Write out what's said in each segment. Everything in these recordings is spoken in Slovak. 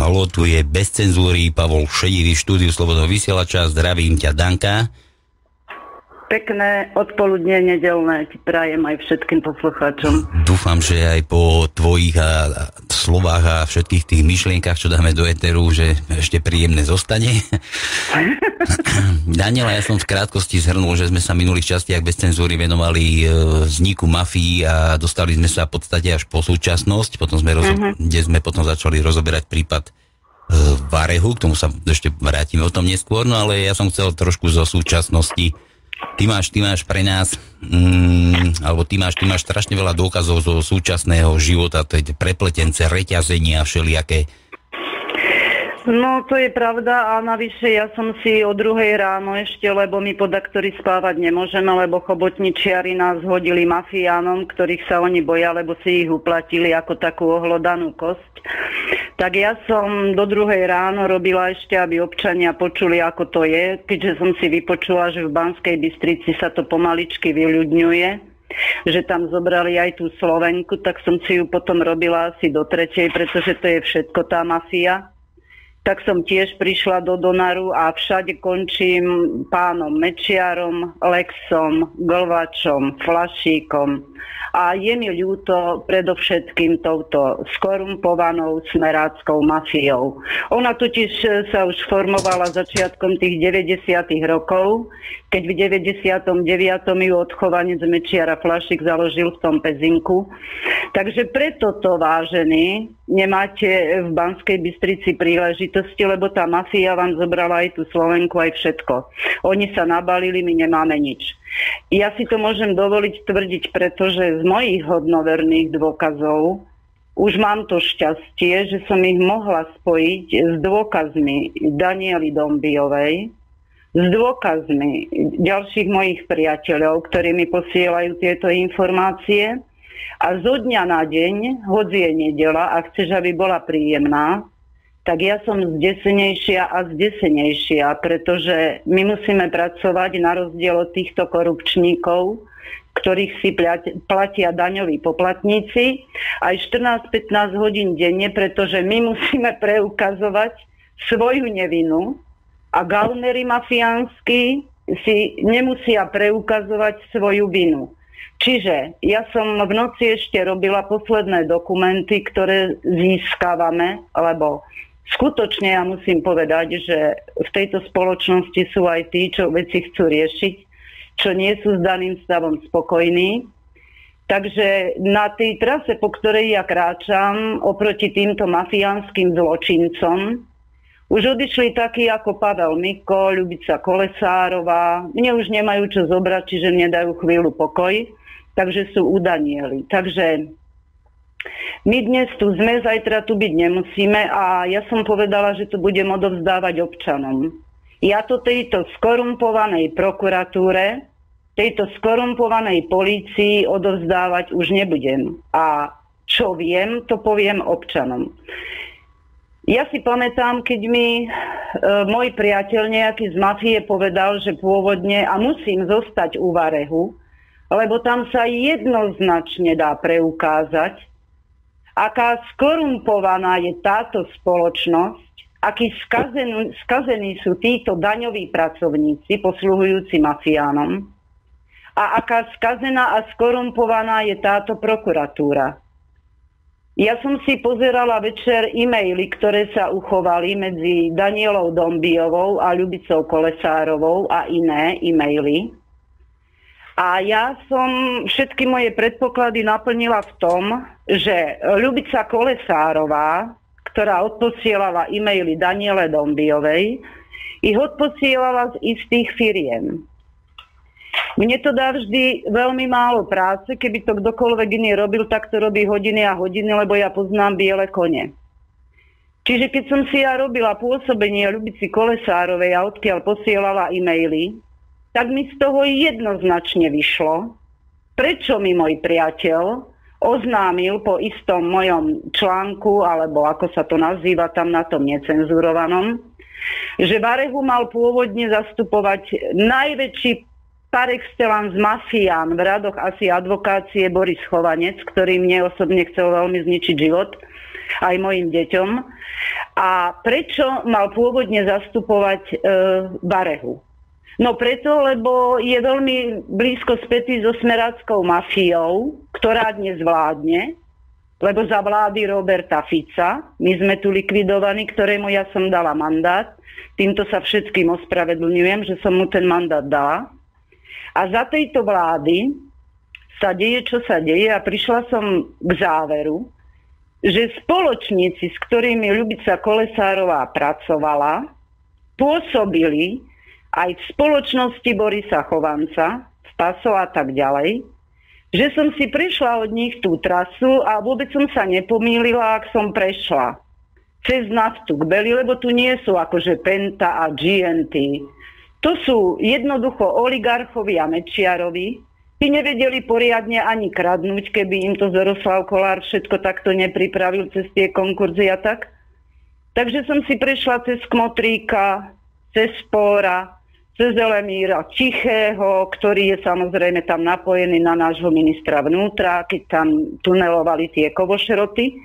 Haló, tu je bez cenzúry Pavol Šedivý v štúdiu Slobodného vysielača. Zdravím ťa, Danka. Pekné odpoludne nedeľné ti prajem aj všetkým poslucháčom. Dúfam, že aj po tvojich slovách a všetkých tých myšlienkach, čo dáme do éteru, že ešte príjemné zostane. Daniela, ja som v krátkosti zhrnul, že sme sa minulých častiach bez cenzúry venovali vzniku mafii a dostali sme sa v podstate až po súčasnosť, potom sme kde sme potom začali rozoberať prípad Varehu, k tomu sa ešte vrátime o tom neskôr, no ale ja som chcel trošku zo súčasnosti. Ty máš pre nás, alebo ty máš strašne veľa dôkazov zo súčasného života, tej prepletence, reťazenia všelijaké. No, to je pravda a navyše ja som si o 2:00 ráno ešte, lebo my podaktori spávať nemôžeme, lebo chobotničiari nás hodili mafiánom, ktorých sa oni boja, lebo si ich uplatili ako takú ohlodanú kosť. Tak ja som do 2:00 ráno robila ešte, aby občania počuli, ako to je, keďže som si vypočula, že v Banskej Bystrici sa to pomaličky vyľudňuje, že tam zobrali aj tú Slovenku, tak som si ju potom robila asi do 3:00, pretože to je všetko tá mafia. Tak som tiež prišla do Donaru a všade končím pánom Mečiarom, Lexom, Glvačom, Flašíkom. A je mi ľúto predovšetkým touto skorumpovanou smeráckou mafiou. Ona totiž sa už formovala začiatkom tých 90. rokov, keď v 99. ju odchovanec Mečiara Flašík založil v tom Pezinku. Takže preto to, vážení, nemáte v Banskej Bystrici príležitosti, lebo tá mafia vám zobrala aj tú Slovenku, aj všetko. Oni sa nabalili, my nemáme nič. Ja si to môžem dovoliť tvrdiť, pretože z mojich hodnoverných dôkazov už mám to šťastie, že som ich mohla spojiť s dôkazmi Daniely Dombiovej, s dôkazmi ďalších mojich priateľov, ktorí mi posielajú tieto informácie. A zo dňa na deň, hoď je nedeľa a chceš, aby bola príjemná, tak ja som zdesenejšia a zdesenejšia, pretože my musíme pracovať na rozdiel od týchto korupčníkov, ktorých si platia daňoví poplatníci, aj 14-15 hodín denne, pretože my musíme preukazovať svoju nevinu a gaunery mafiánsky si nemusia preukazovať svoju vinu. Čiže ja som v noci ešte robila posledné dokumenty, ktoré získavame, lebo skutočne ja musím povedať, že v tejto spoločnosti sú aj tí, čo veci chcú riešiť, čo nie sú s daným stavom spokojní. Takže na tej trase, po ktorej ja kráčam, oproti týmto mafiánskym zločincom, už odišli takí ako Pavel Miko, Ľubica Kolesárová. Mne už nemajú čo zobrať, čiže mne dajú chvíľu pokoj. Takže sú u Daniely. Takže my dnes tu sme, zajtra tu byť nemusíme a ja som povedala, že to budem odovzdávať občanom. Ja to tejto skorumpovanej prokuratúre, tejto skorumpovanej polícii odovzdávať už nebudem. A čo viem, to poviem občanom. Ja si pamätám, keď mi môj priateľ nejaký z mafie povedal, že pôvodne, a musím zostať u Varehu, lebo tam sa jednoznačne dá preukázať, aká skorumpovaná je táto spoločnosť, akí skazení sú títo daňoví pracovníci, posluhujúci mafiánom, a aká skazená a skorumpovaná je táto prokuratúra. Ja som si pozerala večer e-maily, ktoré sa uchovali medzi Danielou Dombiovou a Ľubicou Kolesárovou a iné e-maily. A ja som všetky moje predpoklady naplnila v tom, že Ľubica Kolesárová, ktorá odposielala e-maily Daniele Dombiovej, ich odposielala z istých firiem. Mne to dá vždy veľmi málo práce, keby to kdokoľvek iný robil, tak to robí hodiny a hodiny, lebo ja poznám biele kone. Čiže keď som si ja robila pôsobenie Ľubici Kolesárovej a odkiaľ posielala e-maily, tak mi z toho jednoznačne vyšlo, prečo mi môj priateľ oznámil po istom mojom článku, alebo ako sa to nazýva tam na tom necenzurovanom, že Varehu mal pôvodne zastupovať najväčší par excellence mafián v radoch asi advokácie Boris Chovanec, ktorý mne osobne chcel veľmi zničiť život, aj mojim deťom. A prečo mal pôvodne zastupovať Barehu? No preto, lebo je veľmi blízko spätý so smeráckou mafiou, ktorá dnes vládne, lebo za vlády Roberta Fica, my sme tu likvidovaní, ktorému ja som dala mandát, týmto sa všetkým ospravedlňujem, že som mu ten mandát dala. A za tejto vlády sa deje, čo sa deje a prišla som k záveru, že spoločníci, s ktorými Ľubica Kolesárová pracovala, pôsobili aj v spoločnosti Borisa Chovanca, v PASO a tak ďalej, že som si prešla od nich tú trasu a vôbec som sa nepomýlila, ak som prešla cez naftu k Beli, lebo tu nie sú akože Penta a GNT. To sú jednoducho oligarchovia Mečiarovi. Tí nevedeli poriadne ani kradnúť, keby im to Zoroslav Kolár všetko takto nepripravil cez tie konkurzy a tak. Takže som si prešla cez Kmotríka, cez Spóra, cez Elemíra Tichého, ktorý je samozrejme tam napojený na nášho ministra vnútra, keď tam tunelovali tie kovošroty.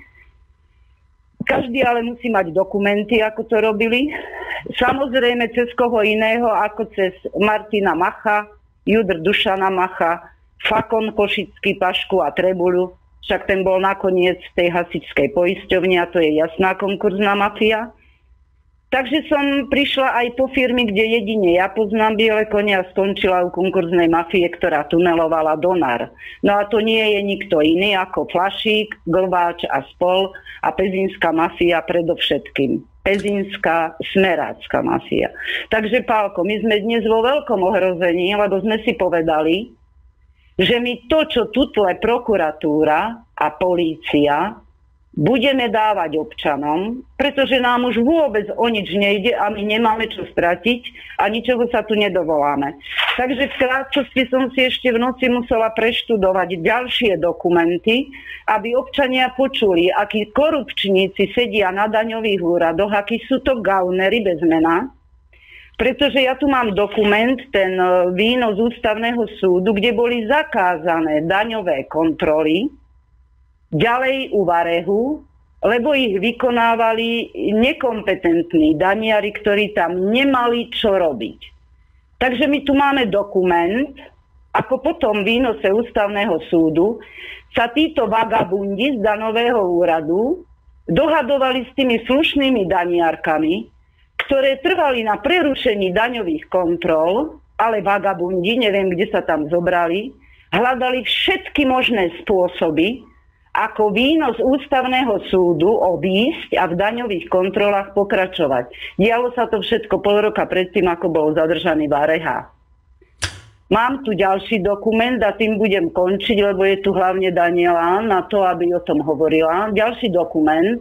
Každý ale musí mať dokumenty, ako to robili. Samozrejme cez koho iného, ako cez Martina Macha, Judr Dušana Macha, Fakon Košický, Pašku a Trebuľu. Však ten bol nakoniec v tej hasičskej poisťovni a to je jasná konkurzná mafia. Takže som prišla aj po firmy, kde jedine ja poznám biele kone a skončila u konkurznej mafie, ktorá tunelovala Donar. No a to nie je nikto iný ako Flašík, Glváč a spol a pezínska mafia predovšetkým. Pezínska smerácka mafia. Takže Pálko, my sme dnes vo veľkom ohrození, lebo sme si povedali, že my to, čo tutle prokuratúra a polícia budeme dávať občanom, pretože nám už vôbec o nič nejde a my nemáme čo stratiť a ničoho sa tu nedovoláme. Takže v krátkosti som si ešte v noci musela preštudovať ďalšie dokumenty, aby občania počuli, akí korupčníci sedia na daňových úradoch, akí sú to gaunery bez mena. Pretože ja tu mám dokument, ten výnos ústavného súdu, kde boli zakázané daňové kontroly, ďalej u Varehu, lebo ich vykonávali nekompetentní daniari, ktorí tam nemali čo robiť. Takže my tu máme dokument, ako potom v výnose ústavného súdu sa títo vagabundi z daňového úradu dohadovali s tými slušnými daniarkami, ktoré trvali na prerušení daňových kontrol, ale vagabundi, neviem, kde sa tam zobrali, hľadali všetky možné spôsoby, ako výnos ústavného súdu obísť a v daňových kontrolách pokračovať. Dialo sa to všetko pol roka predtým, ako bol zadržaný Vareha. Mám tu ďalší dokument a tým budem končiť, lebo je tu hlavne Daniela na to, aby o tom hovorila. Ďalší dokument,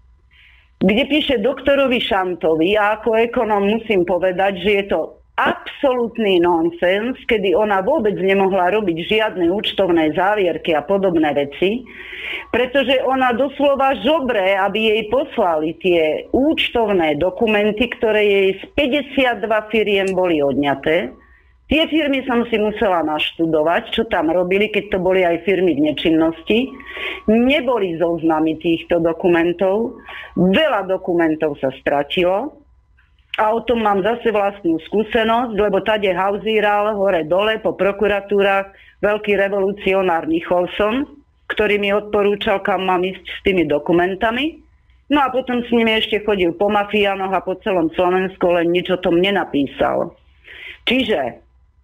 kde píše doktorovi Šantovi a ako ekonom musím povedať, že je to absolútny nonsens, kedy ona vôbec nemohla robiť žiadne účtovné závierky a podobné veci, pretože ona doslova žobre, aby jej poslali tie účtovné dokumenty, ktoré jej z 52 firiem boli odňaté. Tie firmy som si musela naštudovať, čo tam robili, keď to boli aj firmy v nečinnosti. Neboli zoznamy týchto dokumentov. Veľa dokumentov sa stratilo. A o tom mám zase vlastnú skúsenosť, lebo tade hauzíral hore-dole po prokuratúrach veľký revolucionár Nicholson, ktorý mi odporúčal, kam mám ísť s tými dokumentami. No a potom s nimi ešte chodil po mafiánoch a po celom Slovensku, len nič o tom nenapísal. Čiže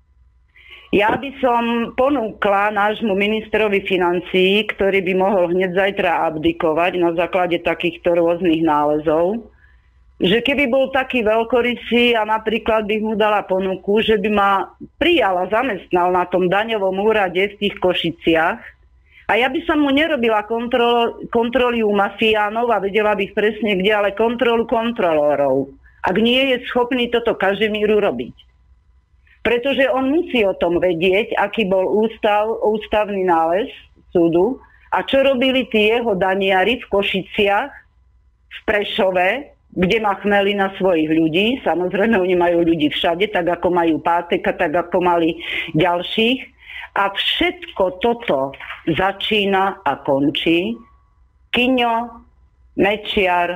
ja by som ponúkla nášmu ministrovi financií, ktorý by mohol hneď zajtra abdikovať na základe takýchto rôznych nálezov, že keby bol taký veľkorysý a napríklad by mu dala ponuku, že by ma prijal a zamestnal na tom daňovom úrade v tých Košiciach a ja by som mu nerobila kontroly u mafiánov a vedela bych presne kde, ale kontrolu kontrolórov. Ak nie je schopný toto Kažimíru robiť. Pretože on musí o tom vedieť, aký bol ústavný nález súdu a čo robili tí jeho daniari v Košiciach, v Prešove, kde má Chmeli na svojich ľudí. Samozrejme, oni majú ľudí všade, tak ako majú Páteka, tak ako mali ďalších. A všetko toto začína a končí Kiňo, Mečiar,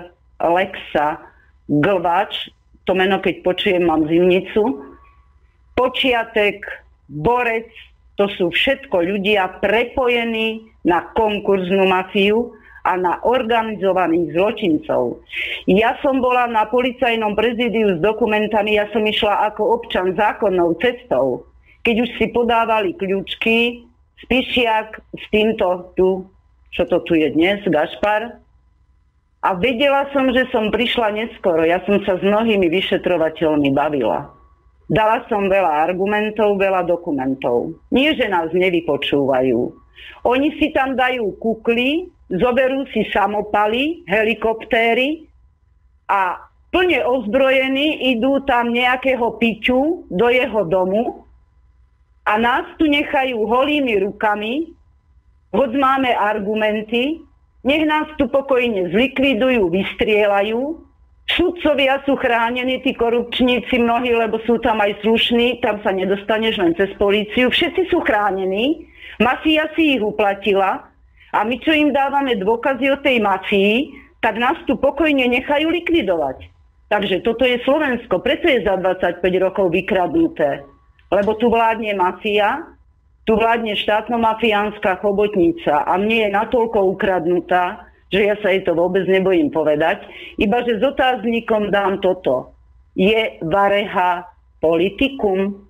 Lexa Glvač, to meno keď počujem, mám zimnicu, Počiatek, Borec, to sú všetko ľudia prepojení na konkurznú mafiu a na organizovaných zločincov. Ja som bola na policajnom prezídiu s dokumentami, ja som išla ako občan zákonnou cestou. Keď už si podávali kľúčky, Spišiak s týmto tu, čo to tu je dnes, Gašpar. A vedela som, že som prišla neskoro. Ja som sa s mnohými vyšetrovateľmi bavila. Dala som veľa argumentov, veľa dokumentov. Nie, že nás nevypočúvajú. Oni si tam dajú kukly, zoberú si samopaly, helikoptéry a plne ozbrojení idú tam nejakého piťu do jeho domu a nás tu nechajú holými rukami, hoď máme argumenty, nech nás tu pokojne zlikvidujú, vystrieľajú. Sudcovia sú chránení, tí korupčníci mnohí, lebo sú tam aj slušní, tam sa nedostaneš len cez políciu. Všetci sú chránení, mafia si ich uplatila a my, čo im dávame dôkazy o tej mafii, tak nás tu pokojne nechajú likvidovať. Takže toto je Slovensko, preto je za 25 rokov vykradnuté. Lebo tu vládne mafia, tu vládne štátno-mafiánska chobotnica a mne je natoľko ukradnutá, že ja sa jej to vôbec nebojím povedať. Iba, že s otáznikom dám toto. Je Vareha politikum?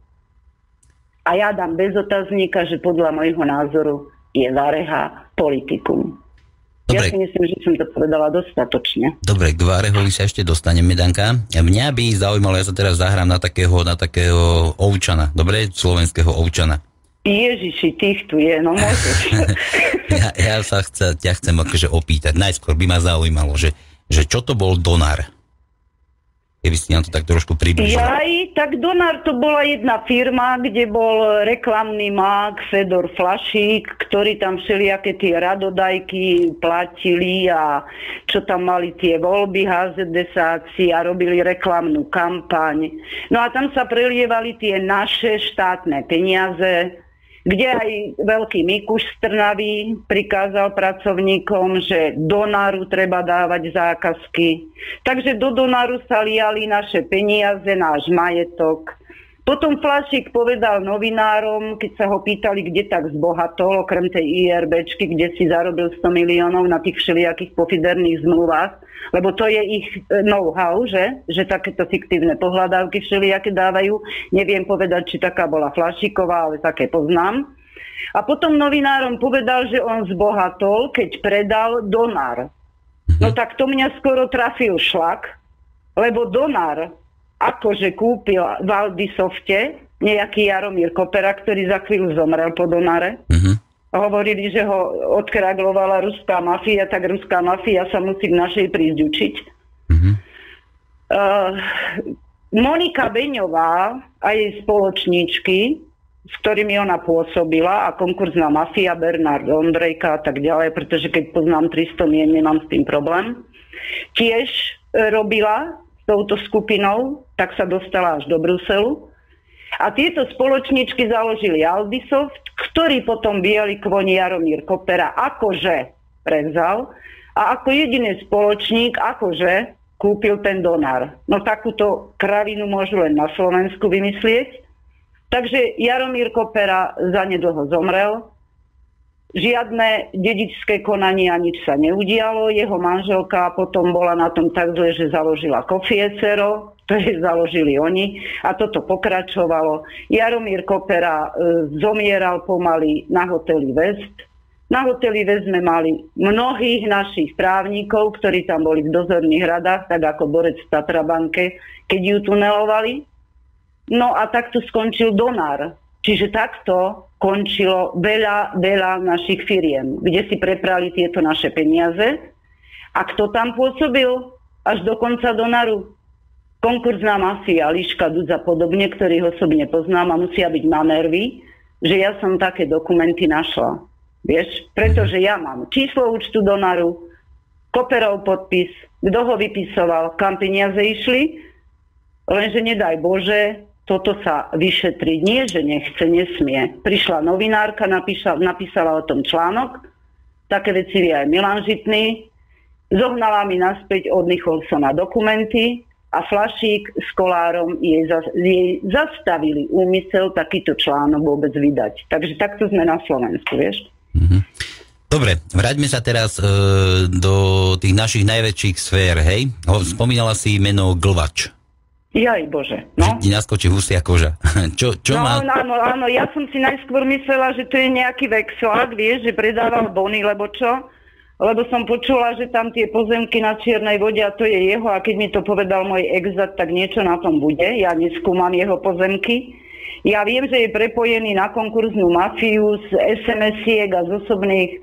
A ja dám bez otáznika, že podľa môjho názoru je Vareha politikum. Dobre. Ja si myslím, že som to povedala dostatočne. Dobre, k Varehovi sa ešte dostaneme, Danka. Mňa by zaujímalo, ja sa teraz zahrám na takého ovčana, dobre? Slovenského ovčana. Ježiši, tých tu je, no môžeš. ja sa chcem akože opýtať. Najskôr by ma zaujímalo, že čo to bol Donar? Keby si nám to tak trošku približil. Tak Donar to bola jedna firma, kde bol reklamný mák Fedor Flašík, ktorý tam všelijaké tie radodajky platili a čo tam mali tie voľby, HZDSáci a robili reklamnú kampaň. No a tam sa prelievali tie naše štátne peniaze, kde aj veľký Mikuš z Trnavy prikázal pracovníkom, že Donaru treba dávať zákazky. Takže do Donaru sa liali naše peniaze, náš majetok. Potom Flašík povedal novinárom, keď sa ho pýtali, kde tak zbohatol, okrem tej IRBčky, kde si zarobil 100 miliónov na tých všelijakých pofiderných zmluvách, lebo to je ich know-how, že takéto fiktívne pohľadávky všelijaké dávajú. Neviem povedať, či taká bola Flašíková, ale také poznám. A potom novinárom povedal, že on zbohatol, keď predal Donar. No tak to mňa skoro trafil šlak, lebo Donar akože kúpil v Aldisofte nejaký Jaromír Kopera, ktorý za chvíľu zomrel po Donare. Hovorili, že ho odkraglovala ruská mafia, tak ruská mafia sa musí k našej prísť učiť. Monika Beňová a jej spoločníčky, s ktorými ona pôsobila, a konkurzná mafia, Bernard Ondrejka a tak ďalej, pretože keď poznám 300 mien, nemám s tým problém, tiež robila touto skupinou, tak sa dostala až do Bruselu. A tieto spoločničky založili Aldisoft, ktorý potom biely kvoni Jaromír Kopera akože prevzal a ako jediný spoločník akože kúpil ten Donar. No takúto kravinu môžu len na Slovensku vymyslieť. Takže Jaromír Kopera zanedlho zomrel. Žiadne dedičské konania, nič sa neudialo. Jeho manželka potom bola na tom tak zle, že založila Kofiecero, ktoré založili oni, a toto pokračovalo. Jaromír Kopera zomieral pomaly na hoteli West. Na hoteli West sme mali mnohých našich právnikov, ktorí tam boli v dozorných radách, tak ako Borec v Tatrabanke, keď ju tunelovali. No a takto skončil Donar. Čiže takto končilo veľa našich firiem, kde si preprali tieto naše peniaze. A kto tam pôsobil až do konca Donaru? Konkurzná mafia, Liška, Dudza podobne, ktorých osobne poznám a musia byť na nervy, že ja som také dokumenty našla. Vieš? Pretože ja mám číslo účtu Donaru, Koperov podpis, kto ho vypisoval, kam peniaze išli, lenže nedaj Bože, toto sa vyšetriť. Nie, že nechce, nesmie. Prišla novinárka, napísala o tom článok. Také veci vie aj Milan Žitný. Zohnala mi naspäť od Nicholsona dokumenty a Flašík s Kolárom jej zastavili úmysel takýto článok vôbec vydať. Takže takto sme na Slovensku, vieš. Dobre, vráťme sa teraz do tých našich najväčších sfér, hej? Spomínala si meno Glvač. Jaj Bože, no. Že ti naskočí husia koža. Čo má... Áno, ja som si najskôr myslela, že to je nejaký vexlák, vieš, že predával bony, lebo čo? Lebo som počula, že tam tie pozemky na Čiernej vode a to je jeho a keď mi to povedal môj exat, tak niečo na tom bude. Ja neskúmam jeho pozemky. Ja viem, že je prepojený na konkurznú mafiu z SMS-iek a z osobných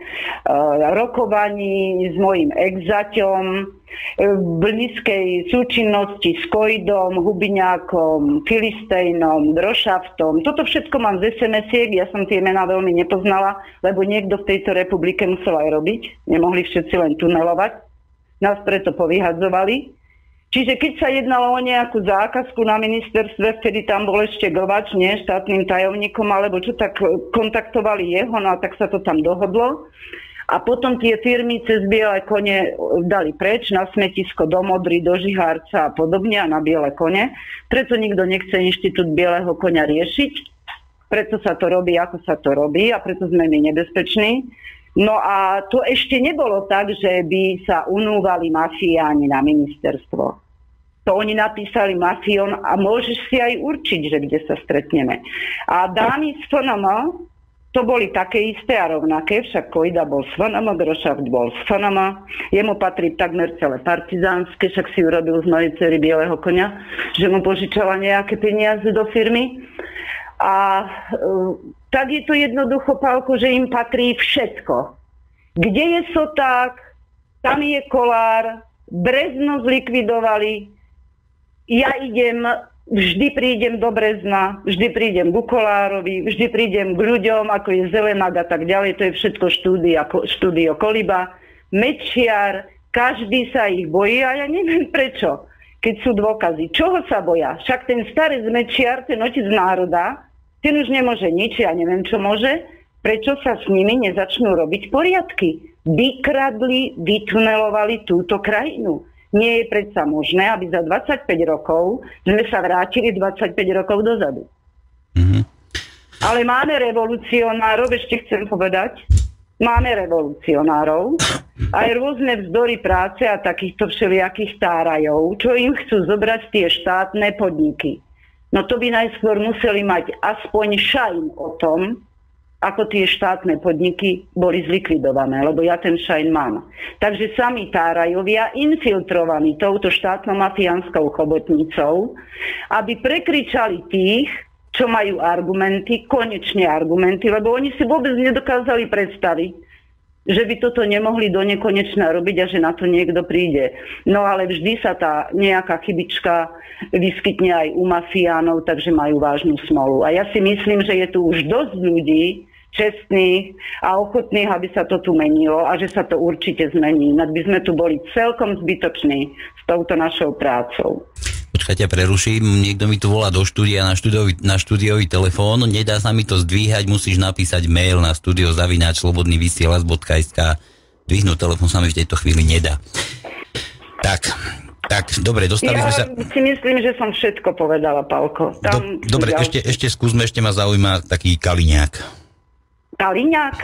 rokovaní s mojím exaťom, v blízkej súčinnosti s Kojdom, Hubiňákom, Filistejnom, Drošaftom. Toto všetko mám z SMS-iek, ja som tie mená veľmi nepoznala, lebo niekto v tejto republike musel aj robiť. Nemohli všetci len tunelovať. Nás preto povyhadzovali. Čiže keď sa jednalo o nejakú zákazku na ministerstve, vtedy tam bol ešte Glvač, nie, štátnym tajomníkom, alebo čo, tak kontaktovali jeho, no a tak sa to tam dohodlo. A potom tie firmy cez biele kone dali preč na smetisko do Modry, do Žihárca a podobne a na biele kone. Preto nikto nechce inštitút bieleho koňa riešiť. Preto sa to robí, ako sa to robí a preto sme my nebezpeční. No a to ešte nebolo tak, že by sa unúvali mafiáni na ministerstvo. To oni napísali mafión a môžeš si aj určiť, že kde sa stretneme. A dámy z FNM, to boli také isté a rovnaké, však Kojda bol z FNM, Grošaft bol z FNM, jemu patrí takmer celé partizánske, však si urobil z mojej dcery bieleho koňa, že mu požičala nejaké peniaze do firmy. A tak je to jednoducho, Pálko, že im patrí všetko. Kde je Soták, tam je Kolár, Brezno zlikvidovali, ja vždy prídem do Brezna, vždy prídem ku Kolárovi, vždy prídem k ľuďom, ako je Zelenák a tak ďalej, to je všetko štúdio Koliba, Mečiar, každý sa ich bojí a ja neviem prečo, keď sú dôkazy. Čoho sa boja? Však ten starý Mečiar, ten otec národa, ten už nemôže nič, ja neviem čo môže, prečo sa s nimi nezačnú robiť poriadky? Vykradli, vytunelovali túto krajinu. Nie je predsa možné, aby za 25 rokov sme sa vrátili 25 rokov dozadu. Ale máme revolucionárov, ešte chcem povedať, máme revolucionárov, aj rôzne vzdory práce a takýchto všelijakých tárajov, čo im chcú zobrať tie štátne podniky. No to by najskôr museli mať aspoň šajn o tom, ako tie štátne podniky boli zlikvidované, lebo ja ten šajn mám. Takže sami tárajovia infiltrovaní touto štátnou mafiánskou chobotnicou, aby prekričali tých, čo majú argumenty, konečne argumenty, lebo oni si vôbec nedokázali predstaviť, že by toto nemohli do nekonečna robiť a že na to niekto príde. No ale vždy sa tá nejaká chybička vyskytne aj u mafiánov, takže majú vážnu smolu. A ja si myslím, že je tu už dosť ľudí, čestných a ochotných, aby sa to tu menilo a že sa to určite zmení. Inak by sme tu boli celkom zbytoční s touto našou prácou. Počkaj, ťa preruším, niekto mi tu volá do štúdia na štúdiový telefón, nedá sa mi to zdvíhať, musíš napísať mail na studio@slobodnyvysielac.sk. Dvihnúť telefón sa mi v tejto chvíli nedá. Tak, dobre, dostali sme sa... Ja si myslím, že som všetko povedala, Pálko. Dobre, ešte skúsme, ešte ma zaujíma taký Kaliňák. Kaliňák?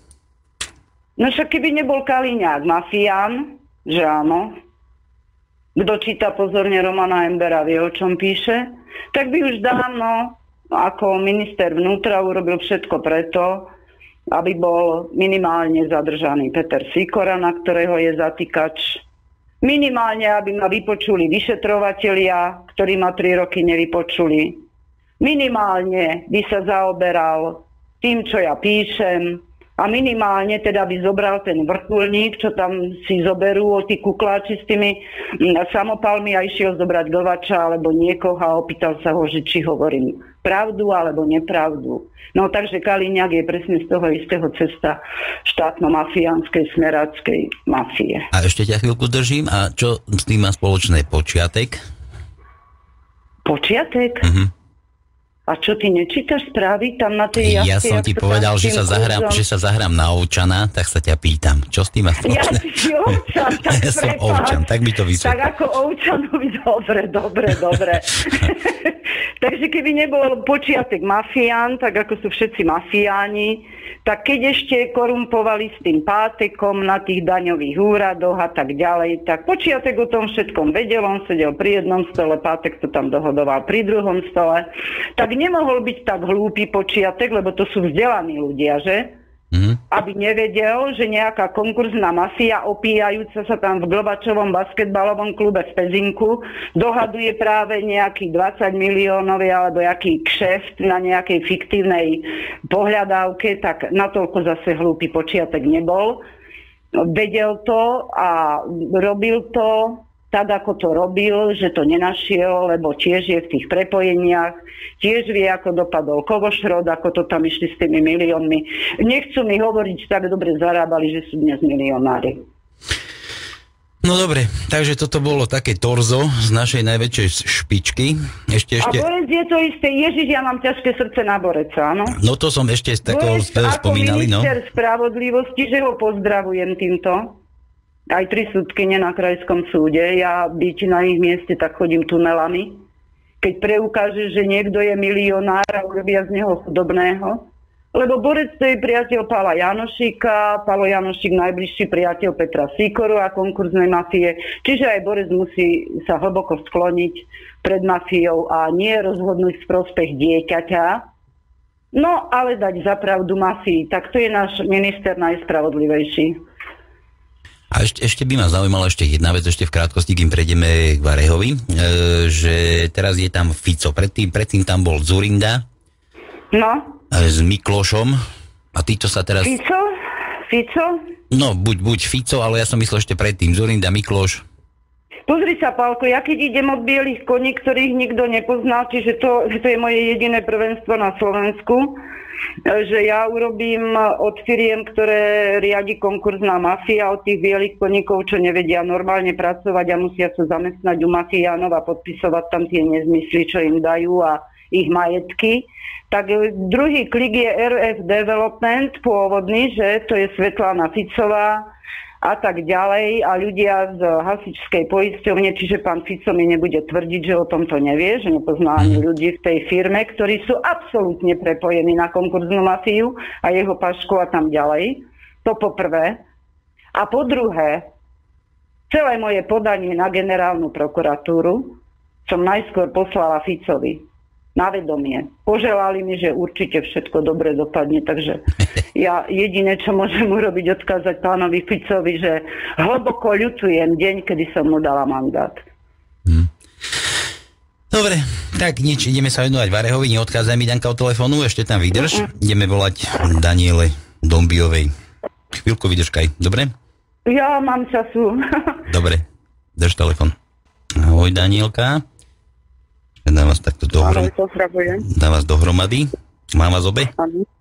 No však keby nebol Kaliňák mafián, že áno, kto číta pozorne Romana Embera, vie, o čom píše, tak by už dávno ako minister vnútra urobil všetko preto, aby bol minimálne zadržaný Peter Sikora, na ktorého je zatýkač. Minimálne, aby ma vypočuli vyšetrovatelia, ktorí ma 3 roky nevypočuli. Minimálne by sa zaoberal tým, čo ja píšem, a minimálne teda by zobral ten vrtuľník, čo tam si zoberú tí kukláči s tými samopalmi a išiel zobrať Glvača alebo niekoho a opýtal sa ho, že či hovorím pravdu alebo nepravdu. No takže Kaliňák je presne z toho istého cesta štátno-mafiánskej, smeráckej mafie. A ešte ťa chvíľku držím. A čo s tým má spoločné Počiatek? Počiatek? A čo, ty nečítaš správy tam na tej jachte? Ja som ti povedal, že sa zahrám na ovčana, tak sa ťa pýtam. Čo s tým má spoločné? Ja si ovčan, tak ja som ovčan, tak mi to vysvetlí. Tak ako ovčanovi, dobre. Takže keby nebol počiatek mafián, tak ako sú všetci mafiáni, tak keď ešte korumpovali s tým Pátekom na tých daňových úradoch a tak ďalej, tak počiatek o tom všetkom vedel, on sedel pri jednom stole, Pátek to tam dohodoval pri druhom stole, tak nemohol byť tak hlúpy počiatek, lebo to sú vzdelaní ľudia, že? Aby nevedel, že nejaká konkurzná mafia opíjajúca sa tam v Globačovom basketbalovom klube v Pezinku dohaduje práve nejaký 20 miliónový alebo jaký kšeft na nejakej fiktívnej pohľadávke, tak natoľko zase hlúpy počiatek nebol. Vedel to a robil to tak, ako to robil, že to nenašiel, lebo tiež je v tých prepojeniach, tiež vie, ako dopadol Kovošrod, ako to tam išli s tými miliónmi. Nechcú mi hovoriť, že tak dobre zarábali, že sú dnes milionári. No dobre, takže toto bolo také torzo z našej najväčšej špičky. Ešte... A Borec je to isté. Ježiš, ja mám ťažké srdce na Boreca, áno? No to som ešte z takého spomínali, no. Minister spravodlivosti, že ho pozdravujem týmto. Aj 3 súdkyne na krajskom súde. Ja byť na ich mieste, tak chodím tunelami. Keď preukáže, že niekto je milionár a urobia z neho chudobného. Lebo Borec to je priateľ Pála Janošíka, Pálo Janošík najbližší priateľ Petra Sýkoru a konkurznej mafie. Čiže aj Borec musí sa hlboko skloniť pred mafiou a nie rozhodnúť v prospech dieťaťa. No, ale dať za pravdu mafii. Tak to je náš minister najspravodlivejší. A ešte by ma zaujímala ešte jedna vec, ešte v krátkosti, kým prejdeme k Varehovi, že teraz je tam Fico, predtým tam bol Dzurinda, no, s Miklošom a títo sa teraz... Fico? No, buď Fico, ale ja som myslel ešte predtým, Dzurinda, Mikloš. Pozri sa, Pálko, ja keď idem od bielých koní, ktorých nikto nepozná, čiže to je moje jediné prvenstvo na Slovensku, že ja urobím od firiem, ktoré riadi konkurzná mafia, od tých bielých koníkov, čo nevedia normálne pracovať a musia sa zamestnať u mafiánov a podpisovať tam tie nezmysly, čo im dajú a ich majetky. Tak druhý klik je RF Development, pôvodný, že to je Svetlana Ficová a tak ďalej a ľudia z hasičskej poisťovne, čiže pán Fico mi nebude tvrdiť, že o tomto nevie, že nepozná ani ľudí v tej firme, ktorí sú absolútne prepojení na konkurznú mafiu a jeho pašku a tam ďalej. To po prvé. A po druhé, celé moje podanie na generálnu prokuratúru som najskôr poslala Ficovi na vedomie. Poželali mi, že určite všetko dobre dopadne, takže ja jediné, čo môžem urobiť, odkázať pánovi Ficovi, že hlboko ľutujem deň, kedy som mu dala mandát. Dobre, tak nič, ideme sa venovať Varehovi, neodkázaj mi, Danka, od telefónu, ešte tam vydrž. Ideme volať Daniele Dombiovej. Chvíľku vydržkaj, dobre? Ja mám času. Dobre, drž telefón. Ahoj, Danielka. Dám vás takto dohromady. Mám vás obe?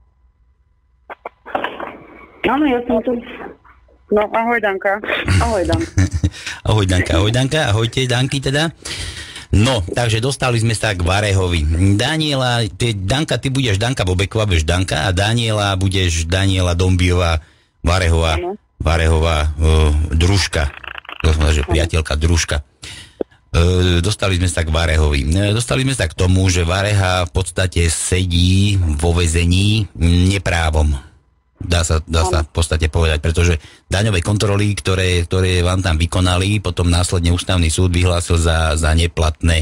Áno, ja som tu. No, ahoj, Danka. Ahoj, Danka. Ahoj, Danka. Ahoj, Danka. Ahojte, Danky teda. No, takže dostali sme sa k Varehovi. Daniela, Danka, ty budeš Danka Bobeková, budeš Danka a Daniela budeš Daniela Dombiová, Varehová družka. To znamená, že priateľka, družka. Dostali sme sa k Varehovi. Dostali sme sa k tomu, že Vareha v podstate sedí vo väzení neprávom. Dá sa v podstate povedať, pretože daňové kontroly, ktoré vám tam vykonali, potom následne ústavný súd vyhlásil za neplatné.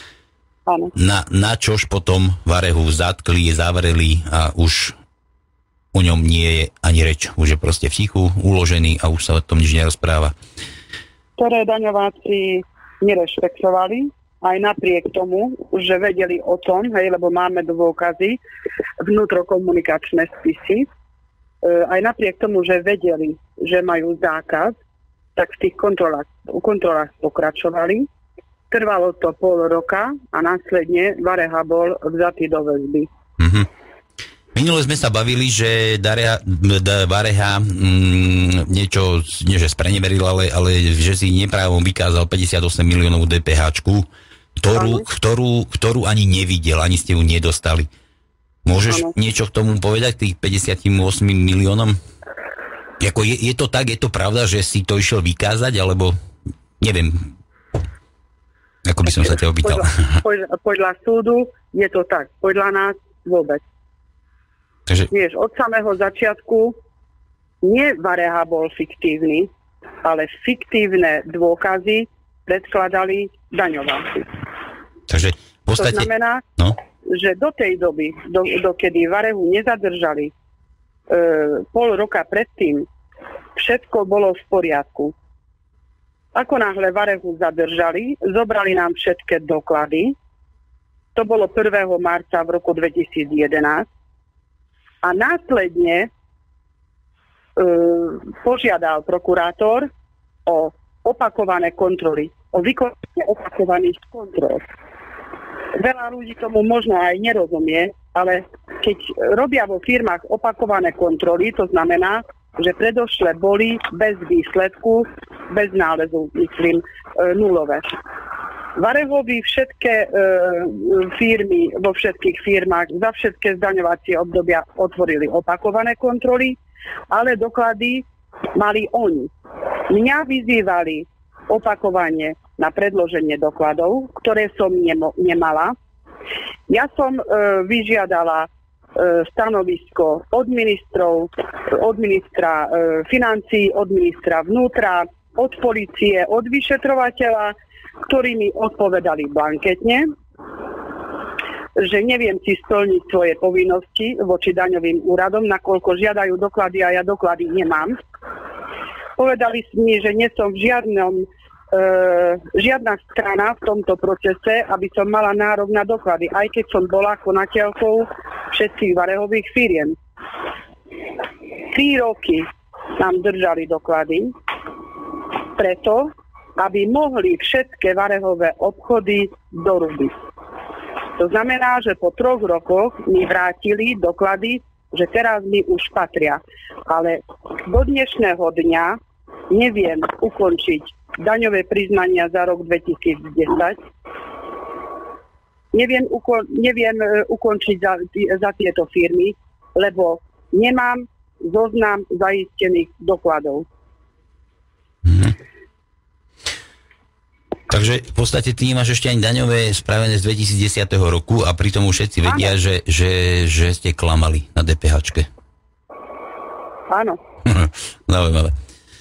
Na čož potom Varehu zatkli, zavreli a už o ňom nie je ani reč. Už je proste v tichu, uložený a už sa o tom nič nerozpráva. Ktoré daňováci nerešpektovali, aj napriek tomu, že vedeli o tom, lebo máme dôkazy, vnútrokomunikačné spisy, aj napriek tomu, že vedeli, že majú zákaz, tak v tých kontrolách pokračovali. Trvalo to pol roka a následne Vareha bol vzatý do väzby. Mm-hmm. Minule sme sa bavili, že Vareha niečo, nie že spreneveril, ale že si neprávom vykázal 58 miliónov DPH-čku, ktorú ani nevidel, ani ste ju nedostali. Môžeš niečo k tomu povedať, tých 58 miliónom? Jako je to tak, je to pravda, že si to išiel vykázať, alebo neviem, ako by som sa ťa opýtal. Podľa súdu je to tak, podľa nás vôbec. Takže... Vieš, od samého začiatku nie Vareha bol fiktívny, ale fiktívne dôkazy predkladali daňováci. Takže v podstate... To znamená, že do tej doby, dokedy Varehu nezadržali pol roka predtým, všetko bolo v poriadku. Ako náhle Varehu zadržali, zobrali nám všetky doklady. To bolo 1. marca v roku 2011. A následne požiadal prokurátor o opakované kontroly, o vykonanie opakovaných kontrol. Veľa ľudí tomu možno aj nerozumie, ale keď robia vo firmách opakované kontroly, to znamená, že predošle boli bez výsledku, bez nálezu, myslím, nulové. Varehovi všetké firmy, vo všetkých firmách, za všetké zdaňovacie obdobia otvorili opakované kontroly, ale doklady mali oni. Mňa vyzývali opakovane na predloženie dokladov, ktoré som nemala. Ja som vyžiadala stanovisko od ministra financií, od ministra vnútra, od polície, od vyšetrovateľa, ktorí mi odpovedali blanketne, že neviem si splniť svoje povinnosti voči daňovým úradom, nakoľko žiadajú doklady a ja doklady nemám. Povedali mi, že nie som žiadna strana v tomto procese, aby som mala nárok na doklady, aj keď som bola konateľkou všetkých Varehových firiem. 3 roky nám držali doklady, preto, aby mohli všetky Varehové obchody dorubiť. To znamená, že po 3 rokoch mi vrátili doklady, že teraz mi už patria. Ale do dnešného dňa neviem ukončiť daňové priznania za rok 2010. Neviem ukončiť za tieto firmy, lebo nemám zoznam zaistených dokladov. Takže v podstate ty nemáš ešte ani daňové spravené z 2010 roku a pritom už všetci vedia, že ste klamali na DPH-čke. Áno. Zaujímavé.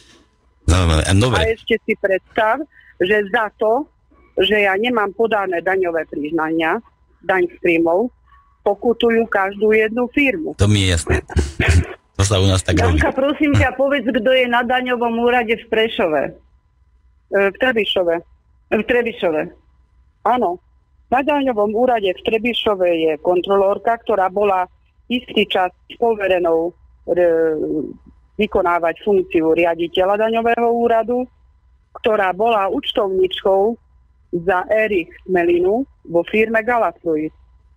A ešte si predstav, že za to, že ja nemám podané daňové priznania, daň z príjmov, pokutujú každú jednu firmu. To mi je jasné. To sa u nás tak robí. Janka, prosím ťa, povedz, kto je na daňovom úrade v Prešove. V Trebišove. Áno. Na daňovom úrade v Trebišove je kontrolórka, ktorá bola istý čas poverenou vykonávať funkciu riaditeľa daňového úradu, ktorá bola účtovníčkou za Erich Melinu vo firme Galafruit.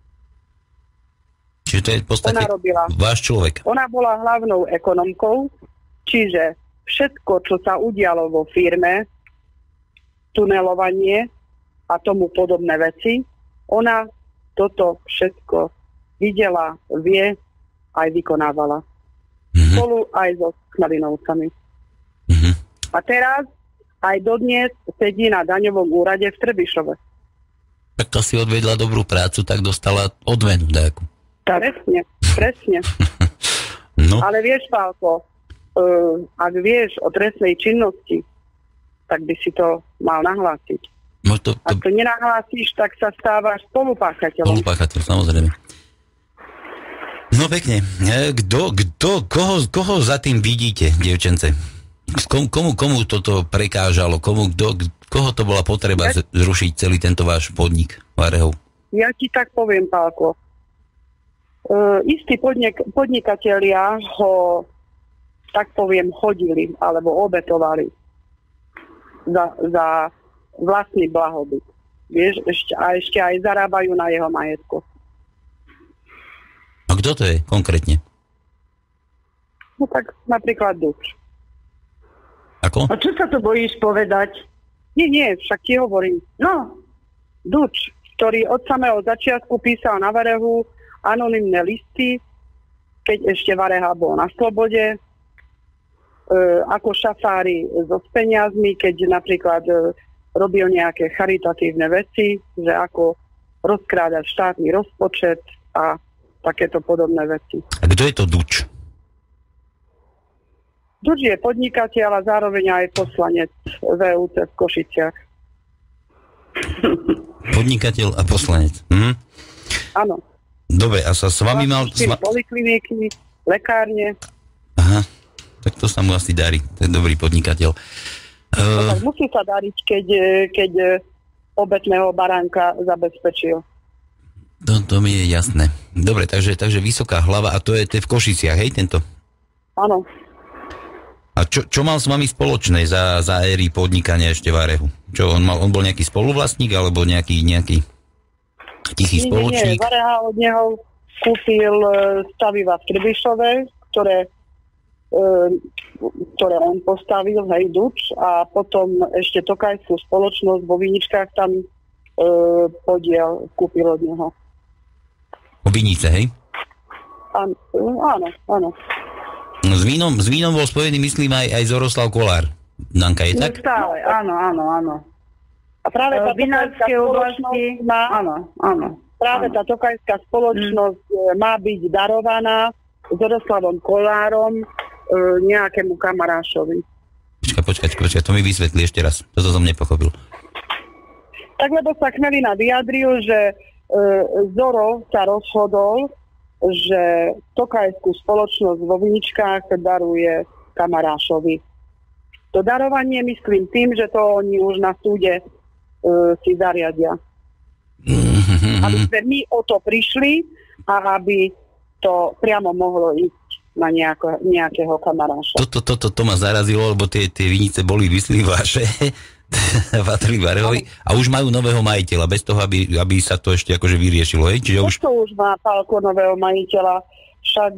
Čiže to je v podstate váš človek. Ona bola hlavnou ekonomkou, čiže všetko, čo sa udialo vo firme, tunelovanie a tomu podobné veci, ona toto všetko videla, vie, aj vykonávala. Spolu aj so Smelinovcami. A teraz aj dodnes sedí na daňovom úrade v Trebišove. Tak to si odvedla dobrú prácu, tak dostala odmenu nejakú. Presne. No. Ale vieš, Pálko, ak vieš o trestnej činnosti, tak by si to mal nahlásiť. No Ak to nenahlásíš, tak sa stávaš spolupáchateľom. Spolupáchateľ, samozrejme. No pekne. Koho za tým vidíte, dievčence? Komu toto prekážalo? Koho to bola potreba zrušiť celý tento váš podnik Varehov? Ja ti tak poviem, Pálko. Istí podnikatelia ho, tak poviem, hodili alebo obetovali za vlastný blahobyt. Vieš, ešte aj zarábajú na jeho majetku. A kto to je konkrétne? No tak napríklad Duč. Ako? A čo sa to bojíš povedať? Nie, však ti hovorím. No. Duč, ktorý od samého začiatku písal na Varehu anonymné listy, keď ešte Vareha bol na slobode, ako šafári so peniazmi, keď napríklad robil nejaké charitatívne veci, že ako rozkrádať štátny rozpočet a takéto podobné veci. A kto je to Duč? Duč je podnikateľ a zároveň aj poslanec VUC v Košiciach. Podnikateľ a poslanec. Áno. Dobre, a sa s vami mal... Polikliniky, lekárne. Aha, tak to sa mu asi darí. To je dobrý podnikateľ. Tak musí sa dariť, keď obetného baránka zabezpečil. To mi je jasné. Dobre, takže vysoká hlava, a to je v Košiciach, hej, tento? Áno. A čo mal s vami spoločné za éry podnikania ešte v Varehu? Čo, on bol nejaký spoluvlastník, alebo nejaký tichý spoločník? Nie, Vareha od neho kúpil staviva v Trbišove, ktoré on postavil, hej, Duč, a potom ešte tokajskú spoločnosť vo Viničkách tam podiel kúpil od neho. O Vinice, hej? Áno. S vínom bol spojený, myslím, aj Zoroslav Kolár. Danka, je tak? Stále, áno. A práve tá vinárske oblasti, áno. Práve tá tokajská spoločnosť má byť darovaná Zoroslavom Kolárom nejakému kamarášovi. Počkaj, to mi vysvetlí ešte raz. Toto som nepochopil. Tak lebo sa Chmelina vyjadril, že Zoro sa rozhodol, že tokajskú spoločnosť vo Viničkách daruje kamarášovi. To darovanie myslím tým, že to oni už na súde si zariadia. Aby sme my o to prišli a aby to priamo mohlo ísť na nejakého kamaráša. To ma zarazilo, lebo tie vinice boli, myslím, vaše. Patrili Varehovi a už majú nového majiteľa, bez toho, aby sa to ešte akože vyriešilo, hej? Čiže už... To už má Pálko nového majiteľa, však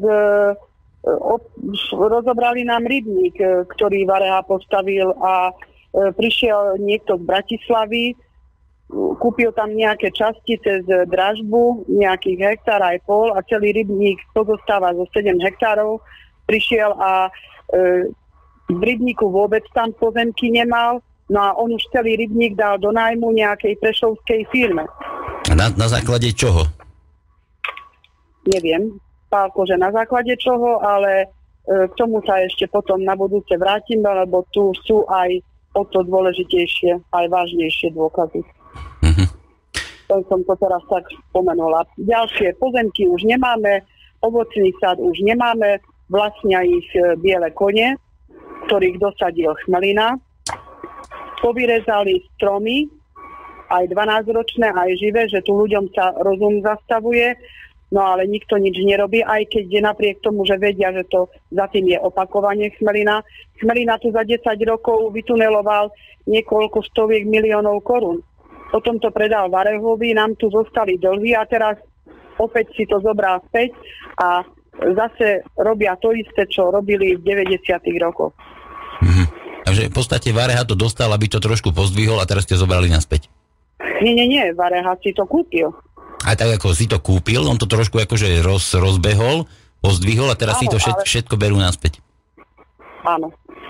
rozobrali nám rybník, ktorý Vareha postavil, a prišiel niekto z Bratislavy, kúpil tam nejaké časti cez dražbu, nejakých hektár aj pol, a celý rybník pozostáva zo 7 hektárov. Prišiel a v rybníku vôbec tam pozemky nemal. No a on už celý rybník dal do nájmu nejakej prešovskej firme. A na základe čoho? Neviem, Pálko, že na základe čoho, ale k tomu sa ešte potom na budúce vrátim, lebo tu sú aj o to dôležitejšie, aj vážnejšie dôkazy. To som to teraz tak spomenula. Ďalšie pozemky už nemáme, ovocný sad už nemáme, vlastnia ich biele kone, ktorých dosadil Chmelina. Povyrezali stromy, aj 12-ročné, aj živé, že tu ľuďom sa rozum zastavuje, no ale nikto nič nerobí, aj keď je napriek tomu, že vedia, že to za tým je opakovanie Chmelina. Chmelina tu za 10 rokov vytuneloval niekoľko stoviek miliónov korún. Potom to predal Varehovi, nám tu zostali dlhy a teraz opäť si to zobral späť a zase robia to isté, čo robili v 90. rokoch. Takže v podstate Vareha to dostal, aby to trošku pozdvihol, a teraz ste zobrali naspäť. Nie, Vareha si to kúpil. A tak ako si to kúpil, on to trošku akože rozbehol, pozdvihol, a teraz si to všetko berú naspäť. Áno.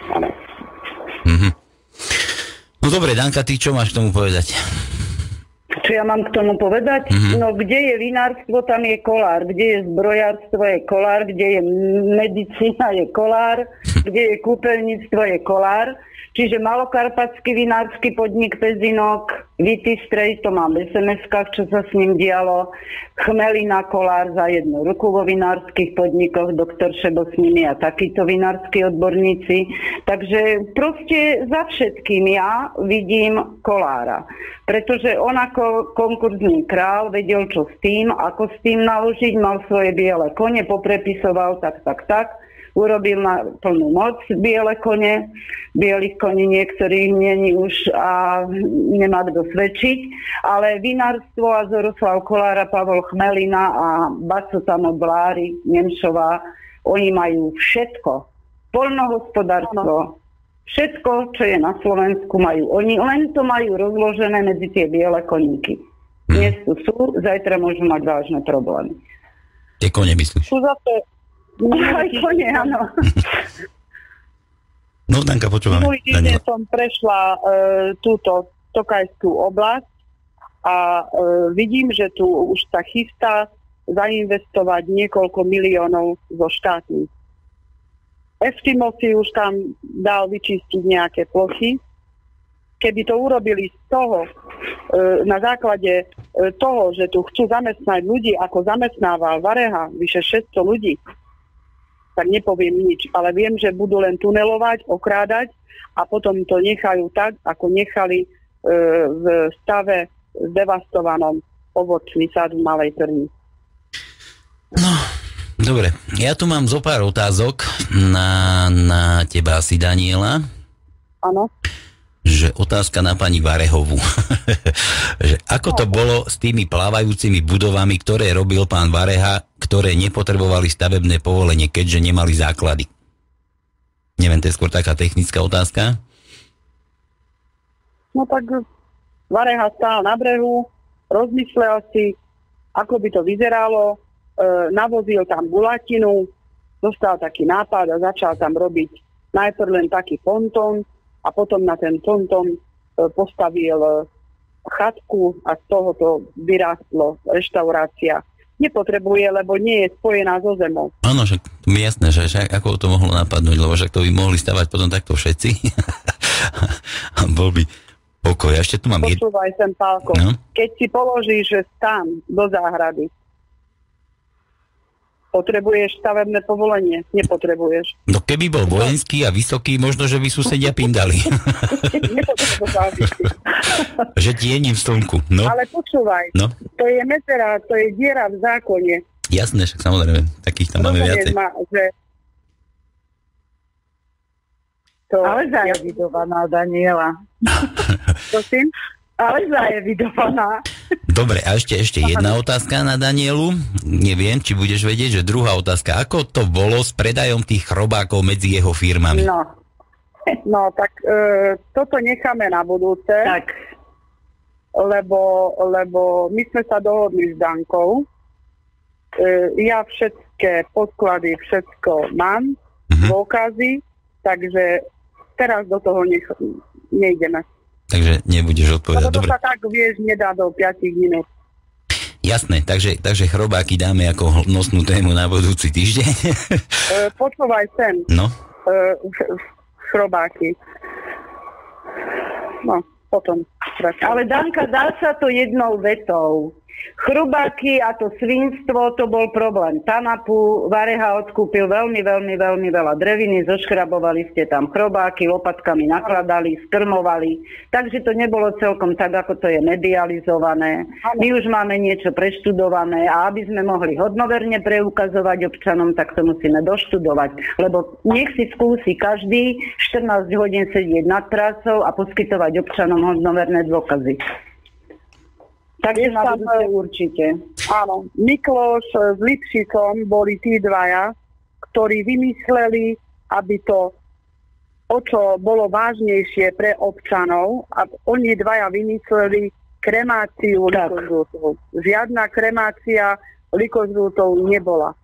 No dobre, Danka, ty čo máš k tomu povedať? Čo ja mám k tomu povedať? No kde je vinárstvo, tam je kolár. Kde je zbrojárstvo, je kolár. Kde je medicína, je kolár. Kde je kúpeľníctvo, je kolár. Čiže malokarpatský vinársky podnik Pezinok, Vitistrej, to mám v SMS-kách, čo sa s ním dialo. Chmelina, kolár za jednu ruku vo vinárskych podnikoch, doktor Šebo s nimi a takíto vinársky odborníci. Takže proste za všetkým ja vidím kolára. Pretože on ako konkurzný král vedel, čo s tým, ako s tým naložiť, mal svoje biele kone, poprepisoval tak. Urobil na plnú moc biele kone. Bielých koní niektorých není už a nemá kto svedčiť. Ale vinárstvo a Zoroslav Kolár a Pavol Chmelina a Baco tam od Bláry, Nemšová, oni majú všetko. Poľnohospodárstvo, Všetko, čo je na Slovensku, majú oni, len to majú rozložené medzi tie biele koníky. Dnes tu sú, zajtra môžu mať vážne problémy. Tie kone myslíš? Sú zase... Aj kone, áno. No, Danka, počúvam. Minulý týždeň som prešla túto Tokajskú oblasť a vidím, že tu už sa chystá zainvestovať niekoľko miliónov zo štátnych. Eskimo si už tam dal vyčistiť nejaké plochy. Keby to urobili z toho, na základe toho, že tu chcú zamestnať ľudí, ako zamestnával Vareha, vyše 600 ľudí, tak nepoviem nič. Ale viem, že budú len tunelovať, okrádať a potom to nechajú tak, ako nechali v stave zdevastovanom ovocný sad v Malej Trni. No, dobre. Ja tu mám zo pár otázok na teba asi, Daniela. Áno. Že otázka na pani Varehovú. Že ako to bolo s tými plávajúcimi budovami, ktoré robil pán Vareha, ktoré nepotrebovali stavebné povolenie, keďže nemali základy? Neviem, to je skôr taká technická otázka. No tak Vareha stál na brehu, rozmyslel si, ako by to vyzeralo, navozil tam gulatinu, dostal taký nápad a začal tam robiť najprv len taký pontón a potom na ten pontón postavil chatku a z toho to vyrástlo reštaurácia. Nepotrebuje, lebo nie je spojená so zemou. Áno, však mi jasné, že ako to mohlo napadnúť, lebo však to by mohli stavať potom takto všetci. A bol by pokoj. A ešte tu mám... Počúvaj sem, Pálko. No? Keď si položíš stán do záhrady, potrebuješ stavebné povolenie? Nepotrebuješ. No keby bol vojenský a vysoký, možno, že by susedia pindali. Že tiením v slnku. No. Ale počúvaj, no? To je medzera, to je diera v zákone. Jasné, však samozrejme, takých tam máme viacej. Ale zaevidovaná, Daniela. Prosím? Ale zaevidovaná. Dobre, a ešte jedna otázka na Danielu. Neviem, či budeš vedieť, že druhá otázka. Ako to bolo s predajom tých chrobákov medzi jeho firmami? No tak toto necháme na budúce. Tak. Lebo my sme sa dohodli s Dankou. Ja všetké podklady, všetko mám, dôkazy, takže teraz do toho nejdeme. Takže nebudeš odpovedať. Lebo to sa tak, vieš, nedá do 5 minút. Jasné, takže chrobáky dáme ako nosnú tému na budúci týždeň. Počúvaj sem. No. Chrobáky. No, potom. Ale Danka, dá sa to jednou vetou. Chrobáky a to svinstvo, to bol problém. Tanapu, Vareha odkúpil veľmi veľa dreviny, zoškrabovali ste tam chrobáky, lopatkami nakladali, skrmovali, takže to nebolo celkom tak, ako to je medializované. My už máme niečo preštudované a aby sme mohli hodnoverne preukazovať občanom, tak to musíme doštudovať, lebo nech si skúsi každý 14 hodín sedieť nad prácou a poskytovať občanom hodnoverné dôkazy. Takže na budúce určite. Áno, Mikloš s Lipšicom boli tí dvaja, ktorí vymysleli, aby to, o čo bolo vážnejšie pre občanov, a oni dvaja vymysleli kremáciu likožrútov. Žiadna kremácia likožrútov nebola.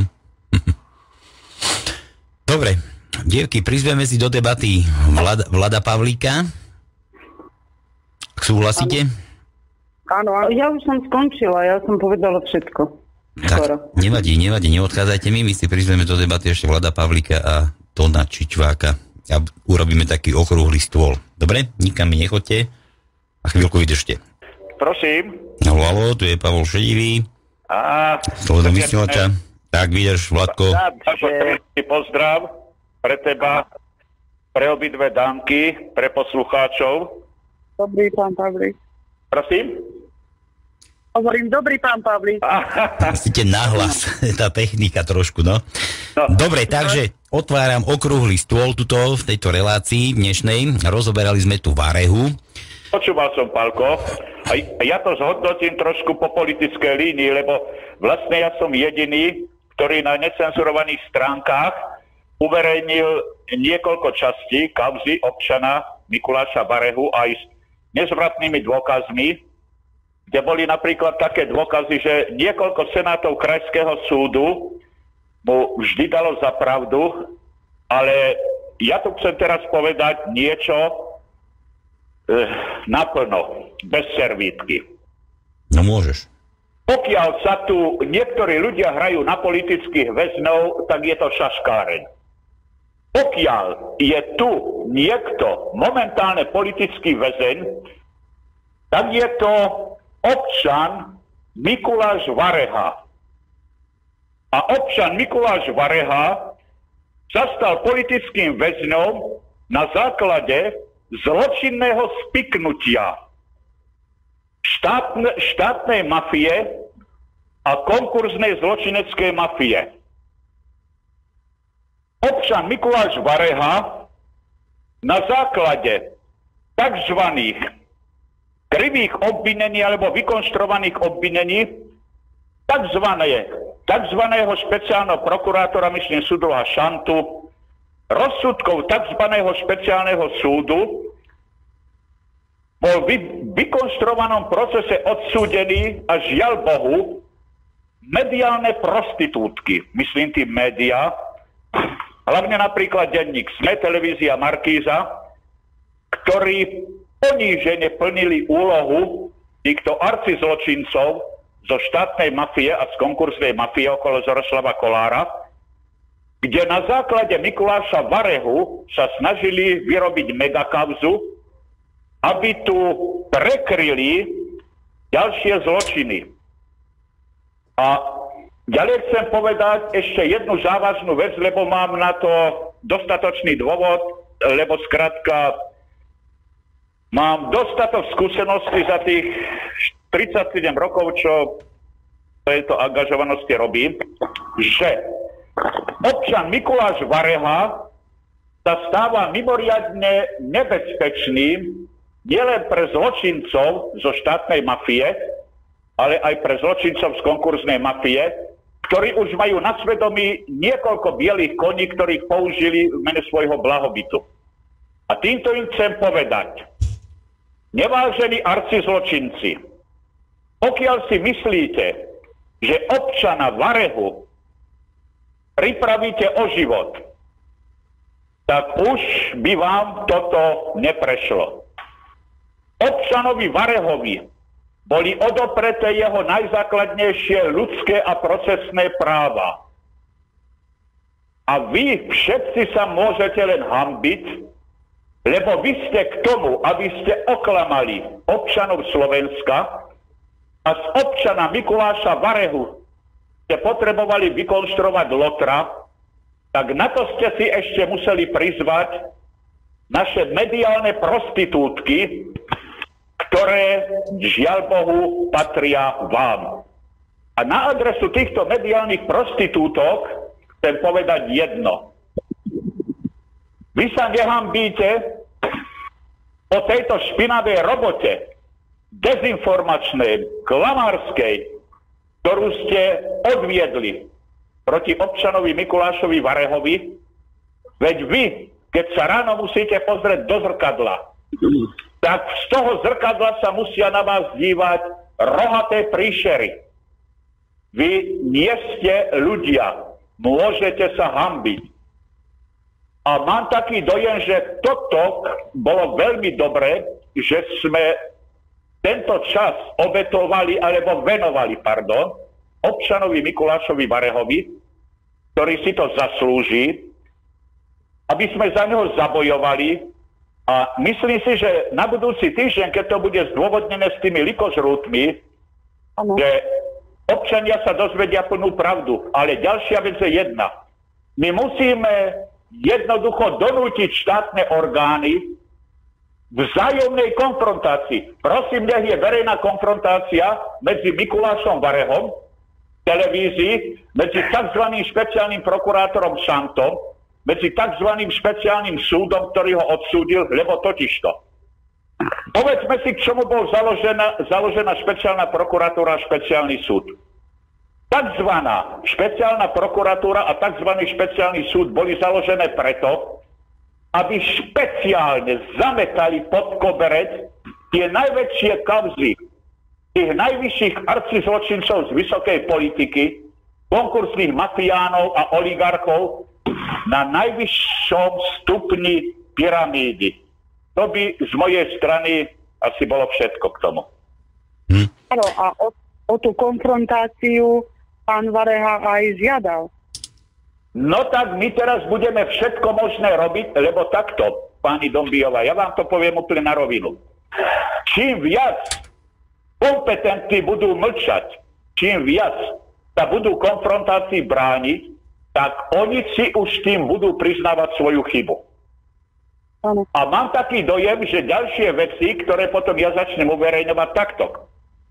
Dobre, dievky, prizveme si do debaty Vlada Pavlíka. Súhlasíte? Áno. Ja už som skončila, ja som povedala všetko. Tak, nevadí, neodchádzajte my si prizveme do debaty ešte Vlada Pavlíka a Tona Čičváka a urobíme taký okrúhly stôl. Dobre? Nikam mi nechoďte a chvíľku vydržte. Prosím. Haló, tu je Pavol Šedivý. Slobodný vysielača. Tak, vydrž, Vladko. Pozdrav pre teba, pre obidve dámky, pre poslucháčov. Dobrý, pán Pavlík. Prosím? Hovorím, dobrý, pán Pavlík. Musíte nahlas, tá technika trošku, no. Dobre, takže otváram okrúhly stôl tuto v tejto relácii dnešnej. Rozoberali sme tu Varehu. Počúval som, Pálko, a ja to zhodnotím trošku po politickej línii, lebo vlastne ja som jediný, ktorý na necenzurovaných stránkach uverejnil niekoľko častí kauzy občana Mikuláša Varehu aj s nezvratnými dôkazmi, kde boli napríklad také dôkazy, že niekoľko senátov Krajského súdu mu vždy dalo za pravdu, ale ja tu chcem teraz povedať niečo naplno, bez servítky. No môžeš. Pokiaľ sa tu niektorí ľudia hrajú na politických väzňov, tak je to šaškáreň. Pokiaľ je tu niekto momentálne politický väzeň, tak je to občan Mikuláš Vareha. A občan Mikuláš Vareha sa stal politickým väzňom na základe zločinného spiknutia štátnej mafie a konkurznej zločineckej mafie. Občan Mikuláš Vareha na základe takzvaných krivých obvinení alebo vykonštruovaných obvinení takzvaného špeciálneho prokurátora, myslím súdruha Šantu, rozsudkov takzvaného špeciálneho súdu bol v vykonštruovanom procese odsúdený a žiaľ Bohu mediálne prostitútky, myslím tým médiá, hlavne napríklad denník SME, televízia Markíza, ktorí ponížene plnili úlohu týchto arcizločincov zo štátnej mafie a z konkurznej mafie okolo Zoroslava Kolára, kde na základe Mikuláša Varehu sa snažili vyrobiť megakauzu, aby tu prekryli ďalšie zločiny. A ďalej chcem povedať ešte jednu závažnú vec, lebo mám na to dostatočný dôvod, lebo skrátka mám dostatok skúseností za tých 37 rokov, čo v tejto angažovanosti robím, že občan Mikuláš Vareha sa stáva mimoriadne nebezpečným nielen pre zločincov zo štátnej mafie, ale aj pre zločincov z konkurznej mafie, ktorí už majú na svedomí niekoľko bielých koní, ktorých použili v mene svojho blahobytu. A týmto im chcem povedať, nevážení arcizločinci, pokiaľ si myslíte, že občana Varehu pripravíte o život, tak už by vám toto neprešlo. Občanovi Varehovi boli odopreté jeho najzákladnejšie ľudské a procesné práva. A vy všetci sa môžete len hanbiť, lebo vy ste k tomu, aby ste oklamali občanov Slovenska a z občana Mikuláša Varehu ste potrebovali vykonštruovať lotra, tak na to ste si ešte museli prizvať naše mediálne prostitútky, ktoré, žiaľ Bohu, patria vám. A na adresu týchto mediálnych prostitútok chcem povedať jedno. Vy sa nehambíte o tejto špinavej robote, dezinformačnej, klamárskej, ktorú ste odviedli proti občanovi Mikulášovi Varehovi, veď vy, keď sa ráno musíte pozrieť do zrkadla, tak z toho zrkadla sa musia na vás dívať rohaté príšery. Vy nie ste ľudia, môžete sa hanbiť. A mám taký dojem, že toto bolo veľmi dobré, že sme tento čas obetovali, alebo venovali, občanovi Mikulášovi Varehovi, ktorý si to zaslúži, aby sme za neho zabojovali. A myslím si, že na budúci týždeň, keď to bude zdôvodnené s tými likožrútmi, že občania sa dozvedia plnú pravdu. Ale ďalšia vec je jedna. My musíme jednoducho donútiť štátne orgány v vzájomnej konfrontácii. Prosím, nech je verejná konfrontácia medzi Mikulášom Varehom v televízii, medzi tzv. Špeciálnym prokurátorom Šantom, medzi tzv. Špeciálnym súdom, ktorý ho odsúdil, lebo totižto. Povedzme si, k čomu bol založená špeciálna prokuratúra a špeciálny súd. Takzvaná špeciálna prokuratúra a tzv. Špeciálny súd boli založené preto, aby špeciálne zametali pod koberec tie najväčšie kauzy tých najvyšších arcizločincov z vysokej politiky, konkursných mafiánov a oligarchov na najvyššom stupni pyramídy. To by z mojej strany asi bolo všetko k tomu. Áno, a o tú konfrontáciu pán Vareha aj žiadal. No tak my teraz budeme všetko možné robiť, lebo takto, pani Dombíová, ja vám to poviem úplne na rovinu. Čím viac kompetentní budú mlčať, čím viac sa budú konfrontácii brániť, tak oni si už tým budú priznávať svoju chybu. Áno. A mám taký dojem, že ďalšie veci, ktoré potom ja začnem uverejňovať takto.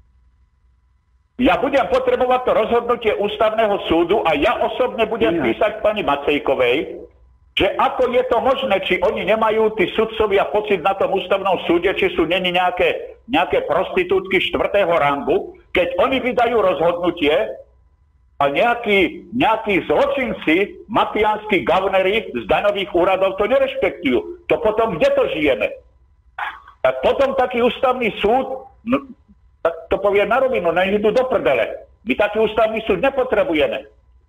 Ja budem potrebovať to rozhodnutie ústavného súdu a ja osobne budem písať pani Macejkovej, že ako je to možné, či oni nemajú tí sudcovia pocit na tom ústavnom súde, či sú není nejaké prostitútky 4. rangu, keď oni vydajú rozhodnutie a nejakí zločinci, mafiánsky gavneri z daňových úradov to nerešpektujú. To potom kde to žijeme? Tak potom taký ústavný súd, tak to povie na rovinu, nech idú do prdele. My taký ústavný súd nepotrebujeme,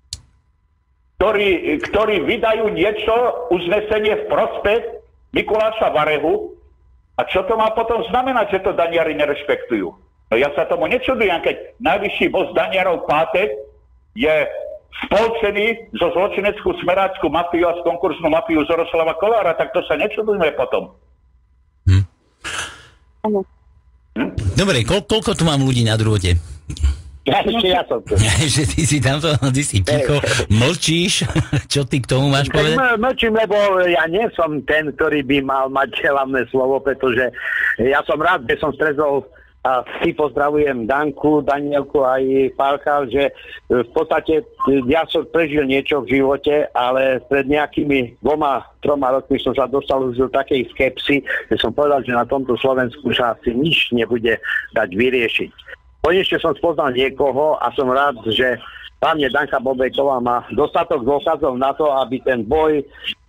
ktorí vydajú niečo, uznesenie v prospech Mikuláša Varehu. A čo to má potom znamenať, že to daniari nerešpektujú? No ja sa tomu nečudujem, keď najvyšší boss daniarov Pátek je spolčený zo zločineckú smeráckú mafiu a z konkursnú mafiu Zoroslava Kolára, tak to sa nečudujme potom. Dobre, koľko tu mám ľudí na drôte? Ja som tu. Že ty si tamto, ty si ticho, mlčíš, čo ty k tomu máš povedať? Mlčím, lebo ja nie som ten, ktorý by mal mať hlavné slovo, pretože ja som rád, že som stretol a si pozdravujem Danku, Danielku aj Pálka, že v podstate ja som prežil niečo v živote, ale pred nejakými 2-3 rokmi som sa dostal už do takej skepsy, že som povedal, že na tomto Slovensku sa asi nič nebude dať vyriešiť. Konečne som spoznal niekoho a som rád, že hlavne Danka Bobejková má dostatok dôkazov na to, aby ten boj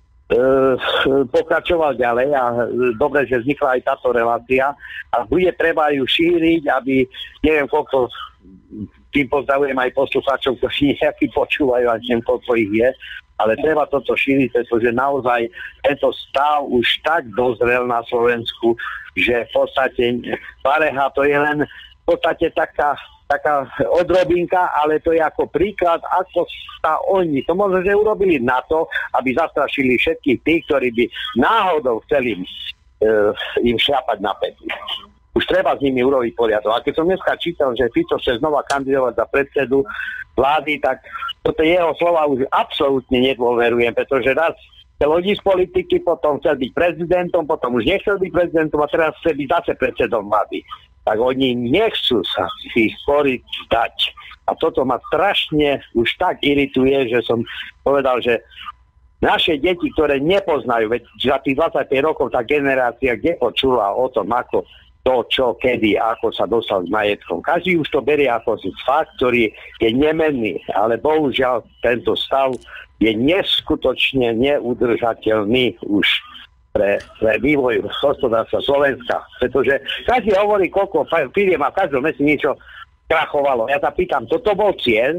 pokračoval ďalej a dobre, že vznikla aj táto relácia a bude treba ju šíriť, aby neviem koľko, tým pozdravujem aj poslucháčov, ktorí nejaký počúvajú, a neviem koľko ich je, ale treba toto šíriť, pretože naozaj tento stav už tak dozrel na Slovensku, že v podstate Vareha to je len v podstate taká odrobinka, ale to je ako príklad, ako sa oni to možno, že urobili na to, aby zastrašili všetkých tých, ktorí by náhodou chceli im šľapať na pety. Už treba s nimi urobiť poriadok. A keď som dneska čítal, že Fico chce znova kandidovať za predsedu vlády, tak toto jeho slova už absolútne nedôverujem, pretože raz chcel odísť z politiky, potom chcel byť prezidentom, potom už nechcel byť prezidentom a teraz chce byť zase predsedom vlády. Tak oni nechcú sa si sporiť dať. A toto ma strašne už tak irituje, že som povedal, že naše deti, ktoré nepoznajú, veď za tých 25 rokov tá generácia, kde počula o tom, ako to, čo, kedy, ako sa dostal s majetkom. Každý už to berie ako fakt, ktorý je nemenný, ale bohužiaľ tento stav je neskutočne neudržateľný už pre vývoj hospodárstva Slovenska. Pretože každý hovorí, koľko firiem a v každom meste niečo krachovalo. Ja sa pýtam, toto bol cieľ?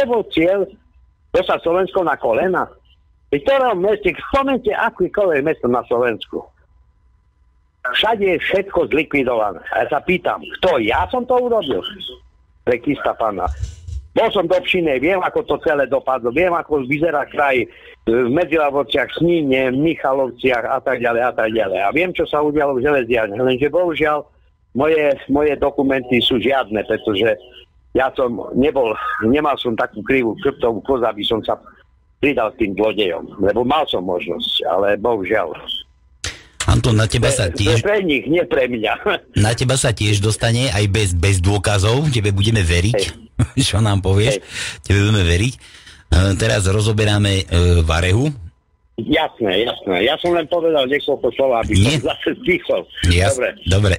Dostať Slovensko na kolena? V ktorom meste, spomente akýkoľvek mesto na Slovensku. Všade je všetko zlikvidované. A ja sa pýtam, kto? Ja som to urobil? Prekýsta pána. Bol som do Pšine, viem, ako to celé dopadlo, viem, ako vyzerá kraj v Medzilaborciach, Sníne, Michalovciach a tak ďalej a tak ďalej. A viem, čo sa udialo v železiarni. Lenže bohužiaľ moje dokumenty sú žiadne, pretože ja som nemal som takú krivú krptovú koz, aby som sa pridal k tým zlodejom. Lebo mal som možnosť, ale bohužiaľ. Anton, na teba sa tiež... Pre nich, nie pre mňa. Na teba sa tiež dostane aj bez dôkazov. Tebe budeme veriť. Čo nám povieš? Tebe budeme veriť. Teraz rozoberáme Varehu. Jasné. Ja som len povedal niekoľko slov, aby som zase stichol. Dobre.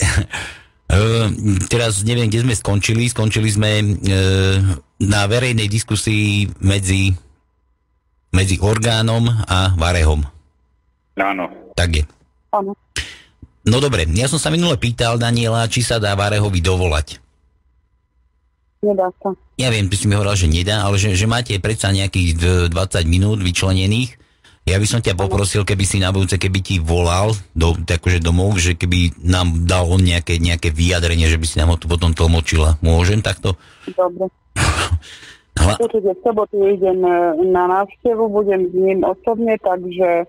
Teraz neviem, kde sme skončili. Skončili sme na verejnej diskusii medzi orgánom a Varehom. Áno. Tak je. Áno. No dobre, ja som sa minule pýtal Daniela, či sa dá Várehovi dovolať. Nedá sa. Ja viem, ty si mi hovoril, že nedá, ale že máte predsa nejakých 20 minút vyčlenených. Ja by som ťa poprosil, keby si na budúce, keby ti volal akože domov, že keby nám dal on nejaké vyjadrenie, že by si nám ho tu potom tlmočila. Môžem takto? Dobre. Určite v sobotu idem na návštevu, budem s ním osobne, takže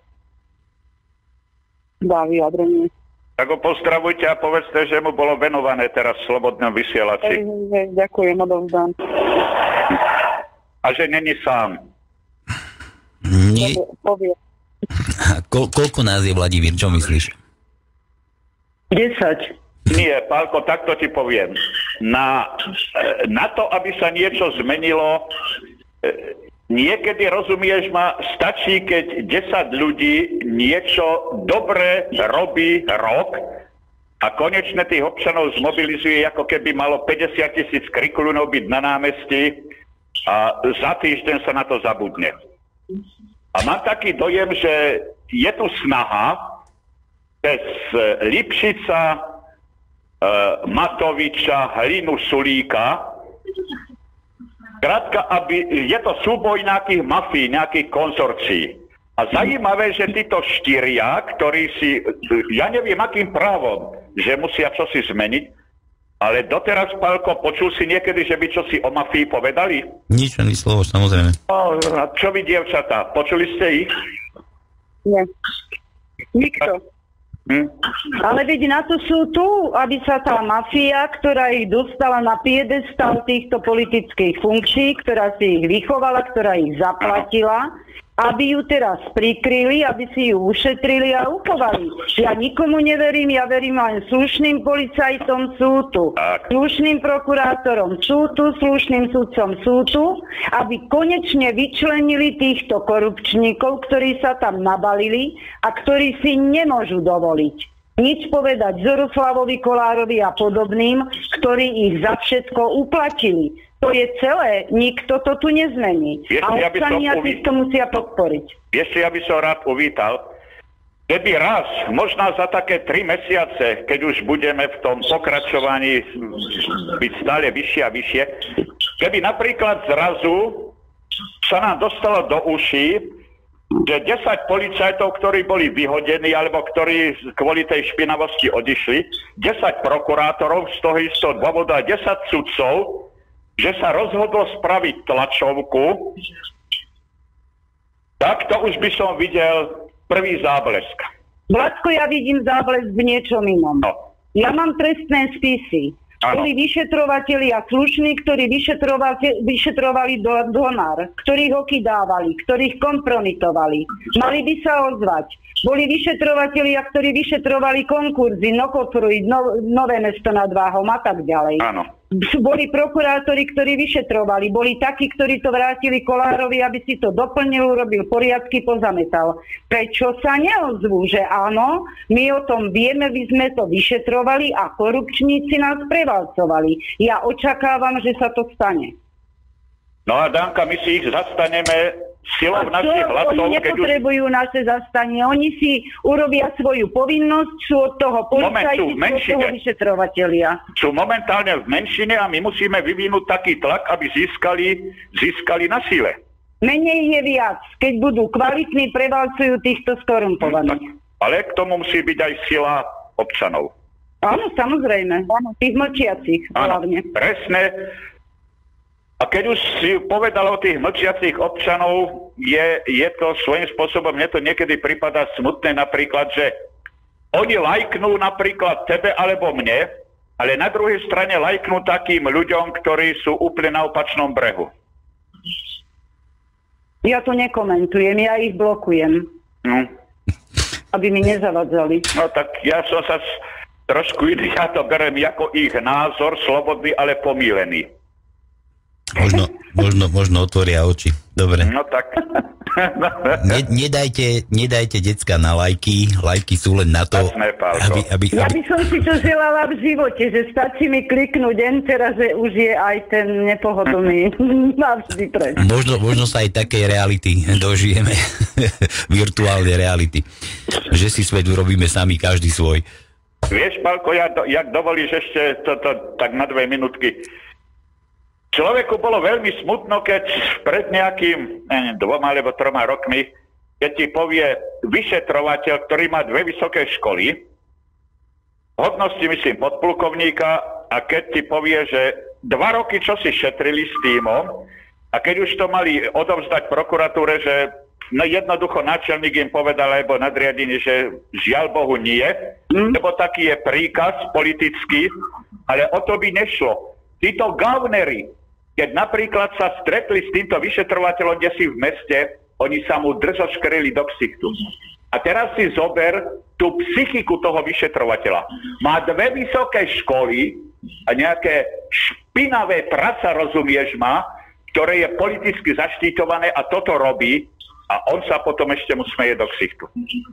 dá vyjadrenie. Tak ho pozdravujte a povedzte, že mu bolo venované teraz v slobodnom vysielači. Ďakujem, odovzdám. A že není sám. Nie. Koľko nás je, Vladimír, čo myslíš? 10. Nie, Pálko, takto ti poviem. Na to, aby sa niečo zmenilo, niekedy, rozumieš ma, stačí, keď 10 ľudí niečo dobre robí rok a konečne tých občanov zmobilizuje, ako keby malo 50 000 krikulunov byť na námestí a za týždeň sa na to zabudne. A mám taký dojem, že je tu snaha bez Lipšica, Matoviča, Hlinu, Sulíka, krátka, je to súboj nejakých mafí, nejakých konzorcií. A zajímavé, že títo štyria, ktorí si, ja neviem akým právom, že musia čosi zmeniť, ale doteraz, Pálko, počul si niekedy, že by čosi o mafii povedali? Nič, ani slovo, samozrejme. A čo vy, dievčatá, počuli ste ich? Nie. Nikto. Ale veď na to sú tu, aby sa tá mafia, ktorá ich dostala na piedestal týchto politických funkcií, ktorá si ich vychovala, ktorá ich zaplatila, aby ju teraz prikryli, aby si ju ušetrili a uchovali. Ja nikomu neverím, ja verím len slušným policajtom, sú tu, slušným prokurátorom, sú tu, slušným sudcom, sú tu, aby konečne vyčlenili týchto korupčníkov, ktorí sa tam nabalili a ktorí si nemôžu dovoliť nič povedať Zoroslavovi Kolárovi a podobným, ktorí ich za všetko uplatili. To je celé, nikto to tu nezmení. A občania si to musia podporiť. Ešte ja by som rád uvítal, keby raz, možno za také 3 mesiace, keď už budeme v tom pokračovaní byť stále vyššie a vyššie, keby napríklad zrazu sa nám dostalo do uší, že 10 policajtov, ktorí boli vyhodení, alebo ktorí kvôli tej špinavosti odišli, 10 prokurátorov z toho istého dôvodu a 10 sudcov, že sa rozhodlo spraviť tlačovku, tak to už by som videl prvý záblesk. Vládko, ja vidím záblesk v niečom inom. No. Ja mám trestné spisy. Boli vyšetrovatelia slušní, ktorí vyšetrovali Donár, ktorí ho kydávali, ktorých kompromitovali. Mali by sa ozvať. Boli vyšetrovatelia, ktorí vyšetrovali konkurzy, Nokotruj, Nové Mesto nad Váhom a tak ďalej. Áno. Boli prokurátori, ktorí vyšetrovali. Boli takí, ktorí to vrátili Kolárovi, aby si to doplnil, urobil poriadky, pozametal. Prečo sa neozvú, že áno, my o tom vieme, by sme to vyšetrovali a korupčníci nás prevalcovali. Ja očakávam, že sa to stane. No a Danka, my si ich zastaneme silou našich hlasov. Oni nepotrebujú naše zastanie. Oni si urobia svoju povinnosť, sú od toho policajti, sú od toho vyšetrovatelia. Sú momentálne v menšine a my musíme vyvinúť taký tlak, aby získali na sile. Menej je viac, keď budú kvalitní, prevalcujú týchto skorumpovaných. Ale k tomu musí byť aj sila občanov. Áno, samozrejme. Tých mlčiacich hlavne. Áno, presne. A keď už si povedal o tých mlčiacich občanov, je to svojím spôsobom, mne to niekedy prípada smutné napríklad, že oni lajknú napríklad tebe alebo mne, ale na druhej strane lajknú takým ľuďom, ktorí sú úplne na opačnom brehu. Ja to nekomentujem, ja ich blokujem. Aby mi nezavadzali. No tak ja som sa trošku iný, ja to berem ako ich názor, slobodný, ale pomílený. možno otvoria oči. Dobre. No tak. Nedajte decka na lajky sú len na to, aby... Ja by som si to želala v živote, že stačí mi kliknúť enter, že už je aj ten nepohodlný navždy preč. Možno sa aj takej reality dožijeme, virtuálnej reality, že si svet urobíme sami, každý svoj. Vieš, Pálko, jak dovolíš ešte tak na 2 minútky. Človeku bolo veľmi smutno, keď pred nejakým 2 alebo 3 rokmi, keď ti povie vyšetrovateľ, ktorý má 2 vysoké školy, hodnosti myslím podplukovníka, a keď ti povie, že 2 roky čo si šetrili s týmom, a keď už to mali odovzdať prokuratúre, že jednoducho náčelník im povedal, alebo nadriadenie, že žiaľ Bohu nie, lebo taký je príkaz politický, ale o to by nešlo. Títo gaunery, keď napríklad sa stretli s týmto vyšetrovateľom, kde si v meste, oni sa mu drzoškreli do ksichtu. A teraz si zober tú psychiku toho vyšetrovateľa. Má 2 vysoké školy a nejaké špinavé praca, rozumieš ma, ktoré je politicky zaštítované a toto robí a on sa potom ešte mu smeje do ksichtu.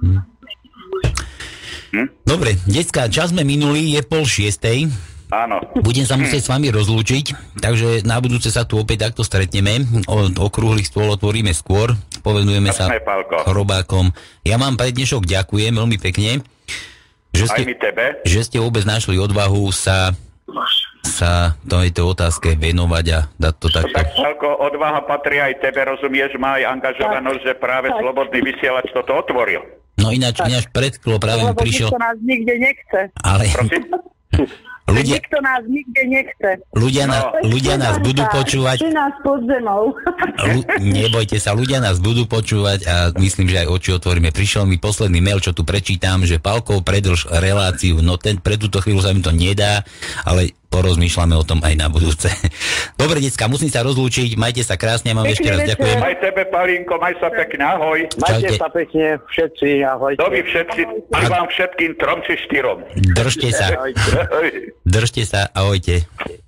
Dobre, decká, čas sme minuli, je 5:30. Áno. Budem sa musieť s vami rozlúčiť, takže na budúce sa tu opäť takto stretneme. Okrúhly stôl otvoríme skôr, povenujeme sa chrobákom. Ja vám pre dnešok ďakujem veľmi pekne, že ste vôbec našli odvahu sa tejto otázke venovať a dať to takto. Tak, Pálko, odvaha patrí aj tebe, rozumieš, má aj angažovanosť, že práve Slobodný vysielač toto otvoril. No ináč predklo práve mi prišiel... Lebo nikto nás nikde nechce. Ale... Nikto nás nikde nechce. Ľudia nás budú počúvať. Nás pod zemou. Nebojte sa, ľudia nás budú počúvať a myslím, že aj oči otvoríme. Prišiel mi posledný mail, čo tu prečítam, že Pálkov predĺž reláciu. No pre túto chvíľu sa mi to nedá, ale porozmýšľame o tom aj na budúce. Dobre, decka, musím sa rozlúčiť. Majte sa krásne, mám ešte raz ďakujem. Aj tebe, Palinko, maj sa pekne, ahoj. Majte sa pekne všetci, ahojte. Doby všetci, aj vám všetkým 3 či 4. Držte sa, ahojte.